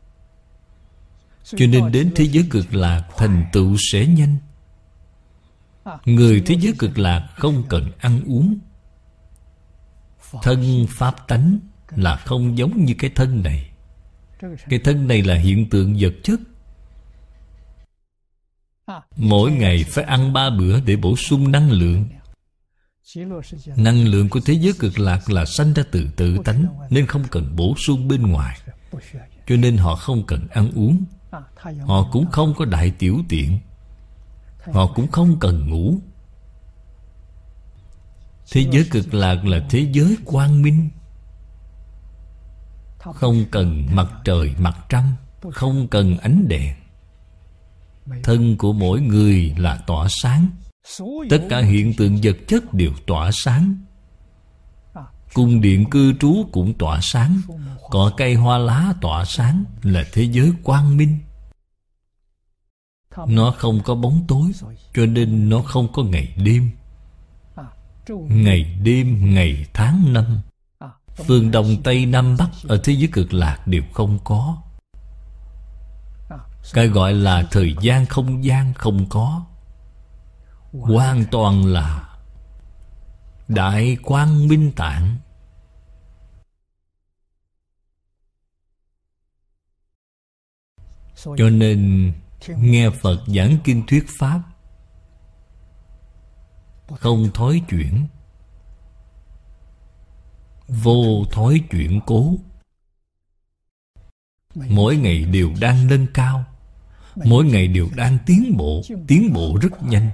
Cho nên đến thế giới cực lạc thành tựu sẽ nhanh. Người thế giới cực lạc không cần ăn uống. Thân pháp tánh là không giống như cái thân này. Cái thân này là hiện tượng vật chất. Mỗi ngày phải ăn ba bữa để bổ sung năng lượng. Năng lượng của thế giới cực lạc là sanh ra từ tự tánh, nên không cần bổ sung bên ngoài. Cho nên họ không cần ăn uống. Họ cũng không có đại tiểu tiện. Họ cũng không cần ngủ. Thế giới cực lạc là thế giới quang minh, không cần mặt trời mặt trăng, không cần ánh đèn. Thân của mỗi người là tỏa sáng. Tất cả hiện tượng vật chất đều tỏa sáng. Cung điện cư trú cũng tỏa sáng. Cỏ cây hoa lá tỏa sáng, là thế giới quang minh. Nó không có bóng tối, cho nên nó không có ngày đêm. Ngày đêm, ngày tháng năm, phương Đông Tây Nam Bắc ở thế giới cực lạc đều không có. Cái gọi là thời gian không gian không có. Hoàn toàn là đại quang minh tạng. Cho nên nghe Phật giảng kinh thuyết pháp, không thói chuyển, vô thói chuyển cố. Mỗi ngày đều đang nâng cao, mỗi ngày đều đang tiến bộ, tiến bộ rất nhanh,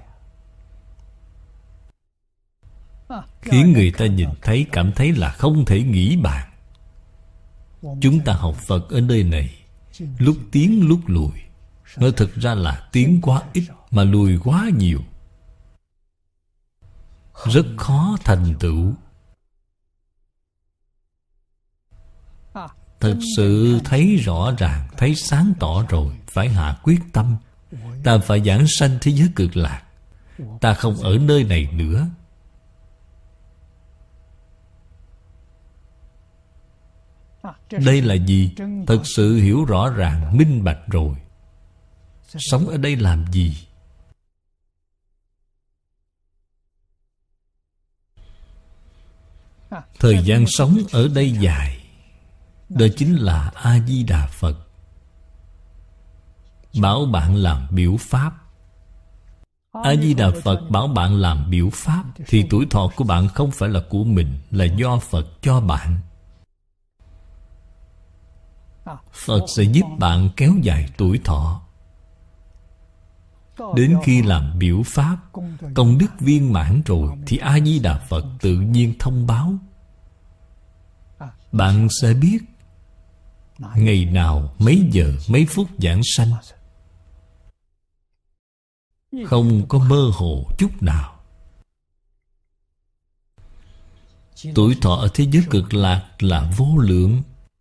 khiến người ta nhìn thấy cảm thấy là không thể nghĩ bàn. Chúng ta học Phật ở nơi này, lúc tiến lúc lùi. Nói thực ra là tiến quá ít mà lùi quá nhiều, rất khó thành tựu. Thật sự thấy rõ ràng, thấy sáng tỏ rồi, phải hạ quyết tâm. Ta phải giảng sanh thế giới cực lạc. Ta không ở nơi này nữa. Đây là gì? Thật sự hiểu rõ ràng, minh bạch rồi. Sống ở đây làm gì? Thời gian sống ở đây dài, đó chính là A-di-đà Phật bảo bạn làm biểu pháp. A-di-đà Phật bảo bạn làm biểu pháp, thì tuổi thọ của bạn không phải là của mình, là do Phật cho bạn. Phật sẽ giúp bạn kéo dài tuổi thọ. Đến khi làm biểu pháp, công đức viên mãn rồi, thì A-di-đà Phật tự nhiên thông báo. Bạn sẽ biết ngày nào, mấy giờ, mấy phút giảng sanh. Không có mơ hồ chút nào. Tuổi thọ ở thế giới cực lạc là vô lượng.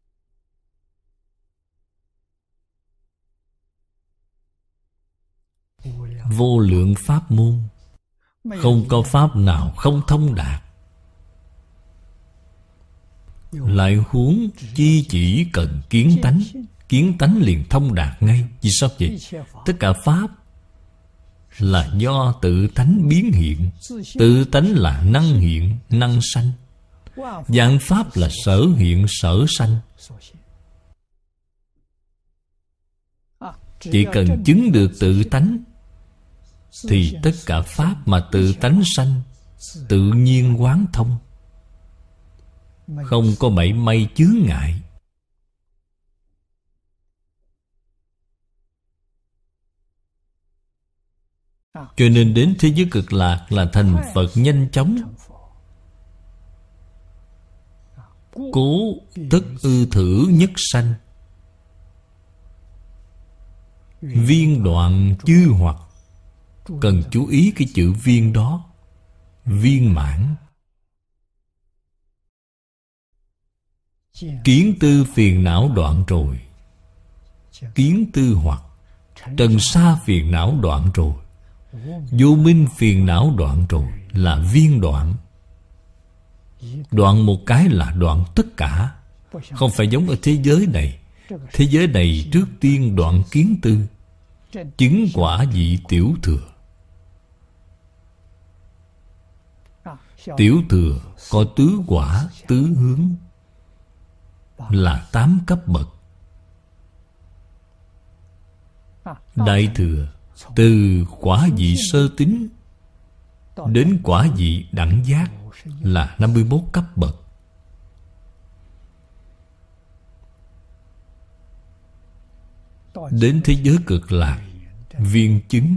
Vô lượng pháp môn, không có pháp nào không thông đạt. Lại huống chi chỉ cần kiến tánh. Kiến tánh liền thông đạt ngay. Vì sao vậy? Tất cả pháp là do tự tánh biến hiện. Tự tánh là năng hiện, năng sanh. Vạn pháp là sở hiện, sở sanh. Chỉ cần chứng được tự tánh, thì tất cả pháp mà tự tánh sanh tự nhiên quán thông, không có mảy may chướng ngại. Cho nên đến thế giới cực lạc là thành Phật nhanh chóng. Cố tất ư thử nhất sanh, viên đoạn chư hoặc. Cần chú ý cái chữ viên đó. Viên mãn. Kiến tư phiền não đoạn rồi. Kiến tư hoặc. Trần sa phiền não đoạn rồi. Vô minh phiền não đoạn rồi, là viên đoạn. Đoạn một cái là đoạn tất cả. Không phải giống ở thế giới này. Thế giới này trước tiên đoạn kiến tư, chứng quả vị tiểu thừa. Tiểu thừa có tứ quả, tứ hướng, là tám cấp bậc. Đại thừa Từ quả vị sơ tín đến quả vị đẳng giác là năm mươi mốt cấp bậc. Đến thế giới cực lạc, viên chứng,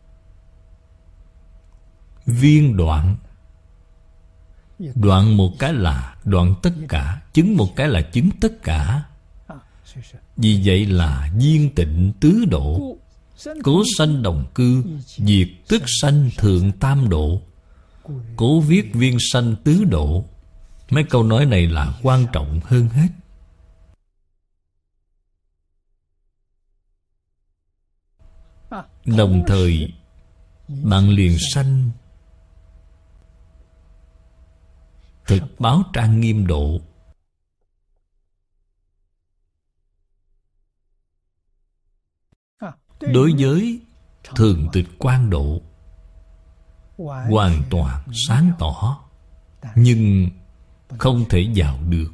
viên đoạn. Đoạn một cái là đoạn tất cả, chứng một cái là chứng tất cả. Vì vậy là viên tịnh tứ độ, cố sanh đồng cư, diệt tức sanh thượng tam độ. Cố viết viên sanh tứ độ. Mấy câu nói này là quan trọng hơn hết. Đồng thời bạn liền sanh thực báo trang nghiêm độ. Đối với thường tịch quan độ hoàn toàn sáng tỏ, nhưng không thể vào được.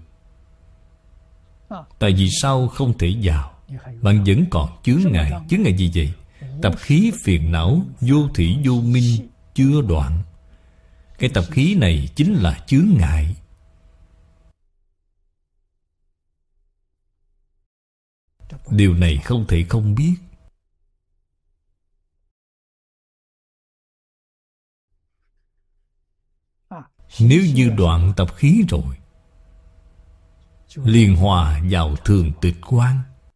Tại vì sao không thể vào? Bạn vẫn còn chướng ngại. Chướng ngại gì vậy? Tập khí phiền não vô thủy vô minh chưa đoạn. Cái tập khí này chính là chướng ngại. Điều này không thể không biết. Nếu như đoạn tập khí rồi, liền hòa vào thường tịch quang.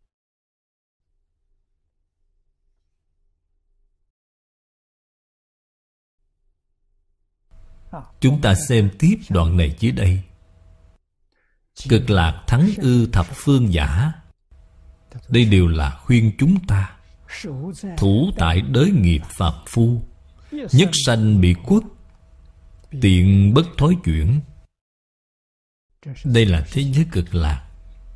Chúng ta xem tiếp đoạn này dưới đây. Cực lạc thắng ư thập phương giả. Đây đều là khuyên chúng ta thủ tại đới nghiệp phàm phu, nhất sanh bị quất, tiện bất thối chuyển. Đây là thế giới cực lạc.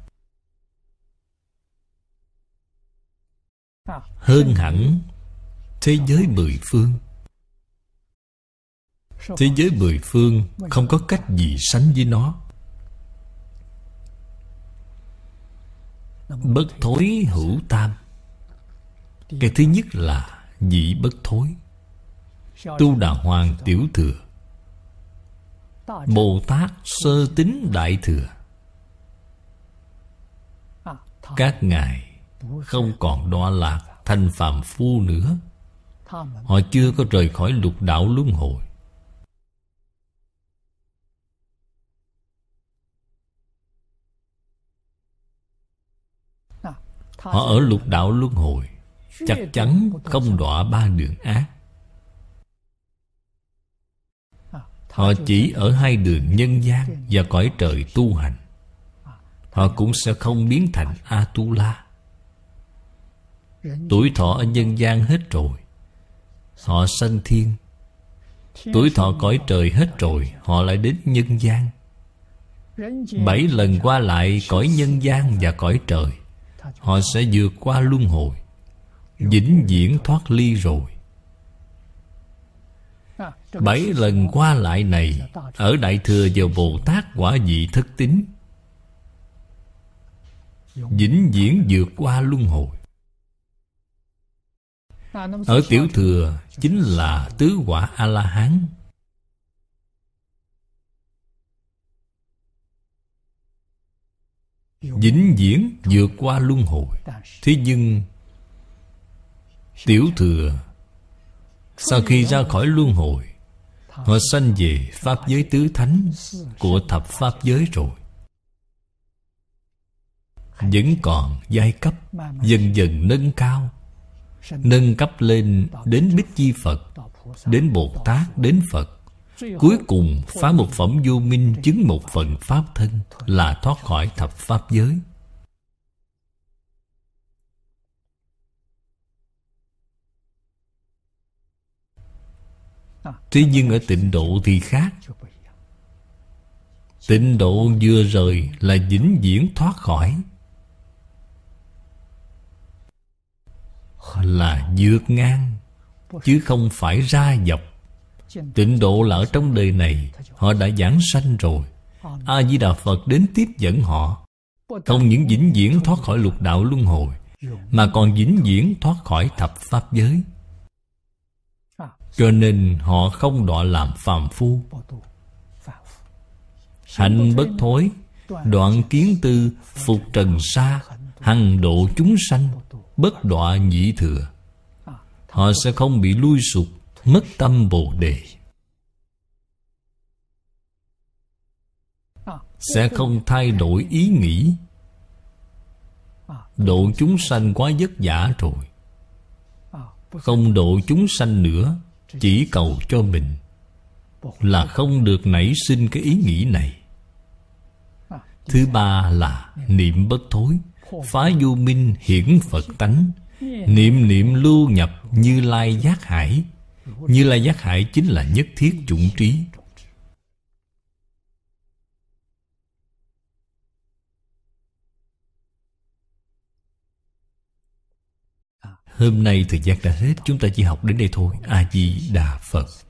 Hơn hẳn thế giới mười phương. Thế giới mười phương không có cách gì sánh với nó. Bất thối hữu tam. Cái thứ nhất là vị bất thối. Tu Đà Hoàng tiểu thừa, Bồ Tát sơ tín đại thừa. Các ngài không còn đọa lạc thành phàm phu nữa. Họ chưa có rời khỏi lục đạo luân hồi. Họ ở lục đạo luân hồi chắc chắn không đọa ba đường ác. Họ chỉ ở hai đường nhân gian và cõi trời tu hành. Họ cũng sẽ không biến thành A-tu-la. Tuổi thọ ở nhân gian hết rồi, họ sanh thiên. Tuổi thọ cõi trời hết rồi, họ lại đến nhân gian. Bảy lần qua lại cõi nhân gian và cõi trời, họ sẽ vượt qua luân hồi, vĩnh viễn thoát ly rồi. Bảy lần qua lại này ở Đại Thừa vào Bồ Tát quả vị thất tín, vĩnh viễn vượt qua luân hồi. Ở Tiểu Thừa chính là tứ quả A-la-hán. Vĩnh viễn vượt qua luân hồi. Thế nhưng Tiểu Thừa sau khi ra khỏi luân hồi, họ sanh về Pháp giới tứ thánh của thập Pháp giới rồi. Vẫn còn giai cấp, dần dần nâng cao, nâng cấp lên đến Bích Chi Phật, đến Bồ Tát, đến Phật. Cuối cùng phá một phẩm vô minh, chứng một phần Pháp thân, là thoát khỏi thập Pháp giới. Thế nhưng ở tịnh độ thì khác. Tịnh độ vừa rời là vĩnh viễn thoát khỏi, là vượt ngang, chứ không phải ra dọc. Tịnh độ là ở trong đời này, họ đã giảng sanh rồi. A-di-đà Phật đến tiếp dẫn họ, không những vĩnh viễn thoát khỏi lục đạo luân hồi, mà còn vĩnh viễn thoát khỏi thập Pháp giới. Cho nên họ không đọa làm phàm phu. Hạnh bất thối, đoạn kiến tư, phục trần sa, hằng độ chúng sanh, bất đọa nhị thừa. Họ sẽ không bị lui sụp, mất tâm Bồ Đề, sẽ không thay đổi ý nghĩ. Độ chúng sanh quá vất vả rồi, không độ chúng sanh nữa, chỉ cầu cho mình, là không được nảy sinh cái ý nghĩ này. Thứ ba là niệm bất thối, phá vô minh hiển Phật tánh. Niệm niệm lưu nhập Như Lai giác hải. Như Lai giác hải chính là nhất thiết chủng trí. Hôm nay thời gian đã hết, chúng ta chỉ học đến đây thôi. A Di Đà Phật.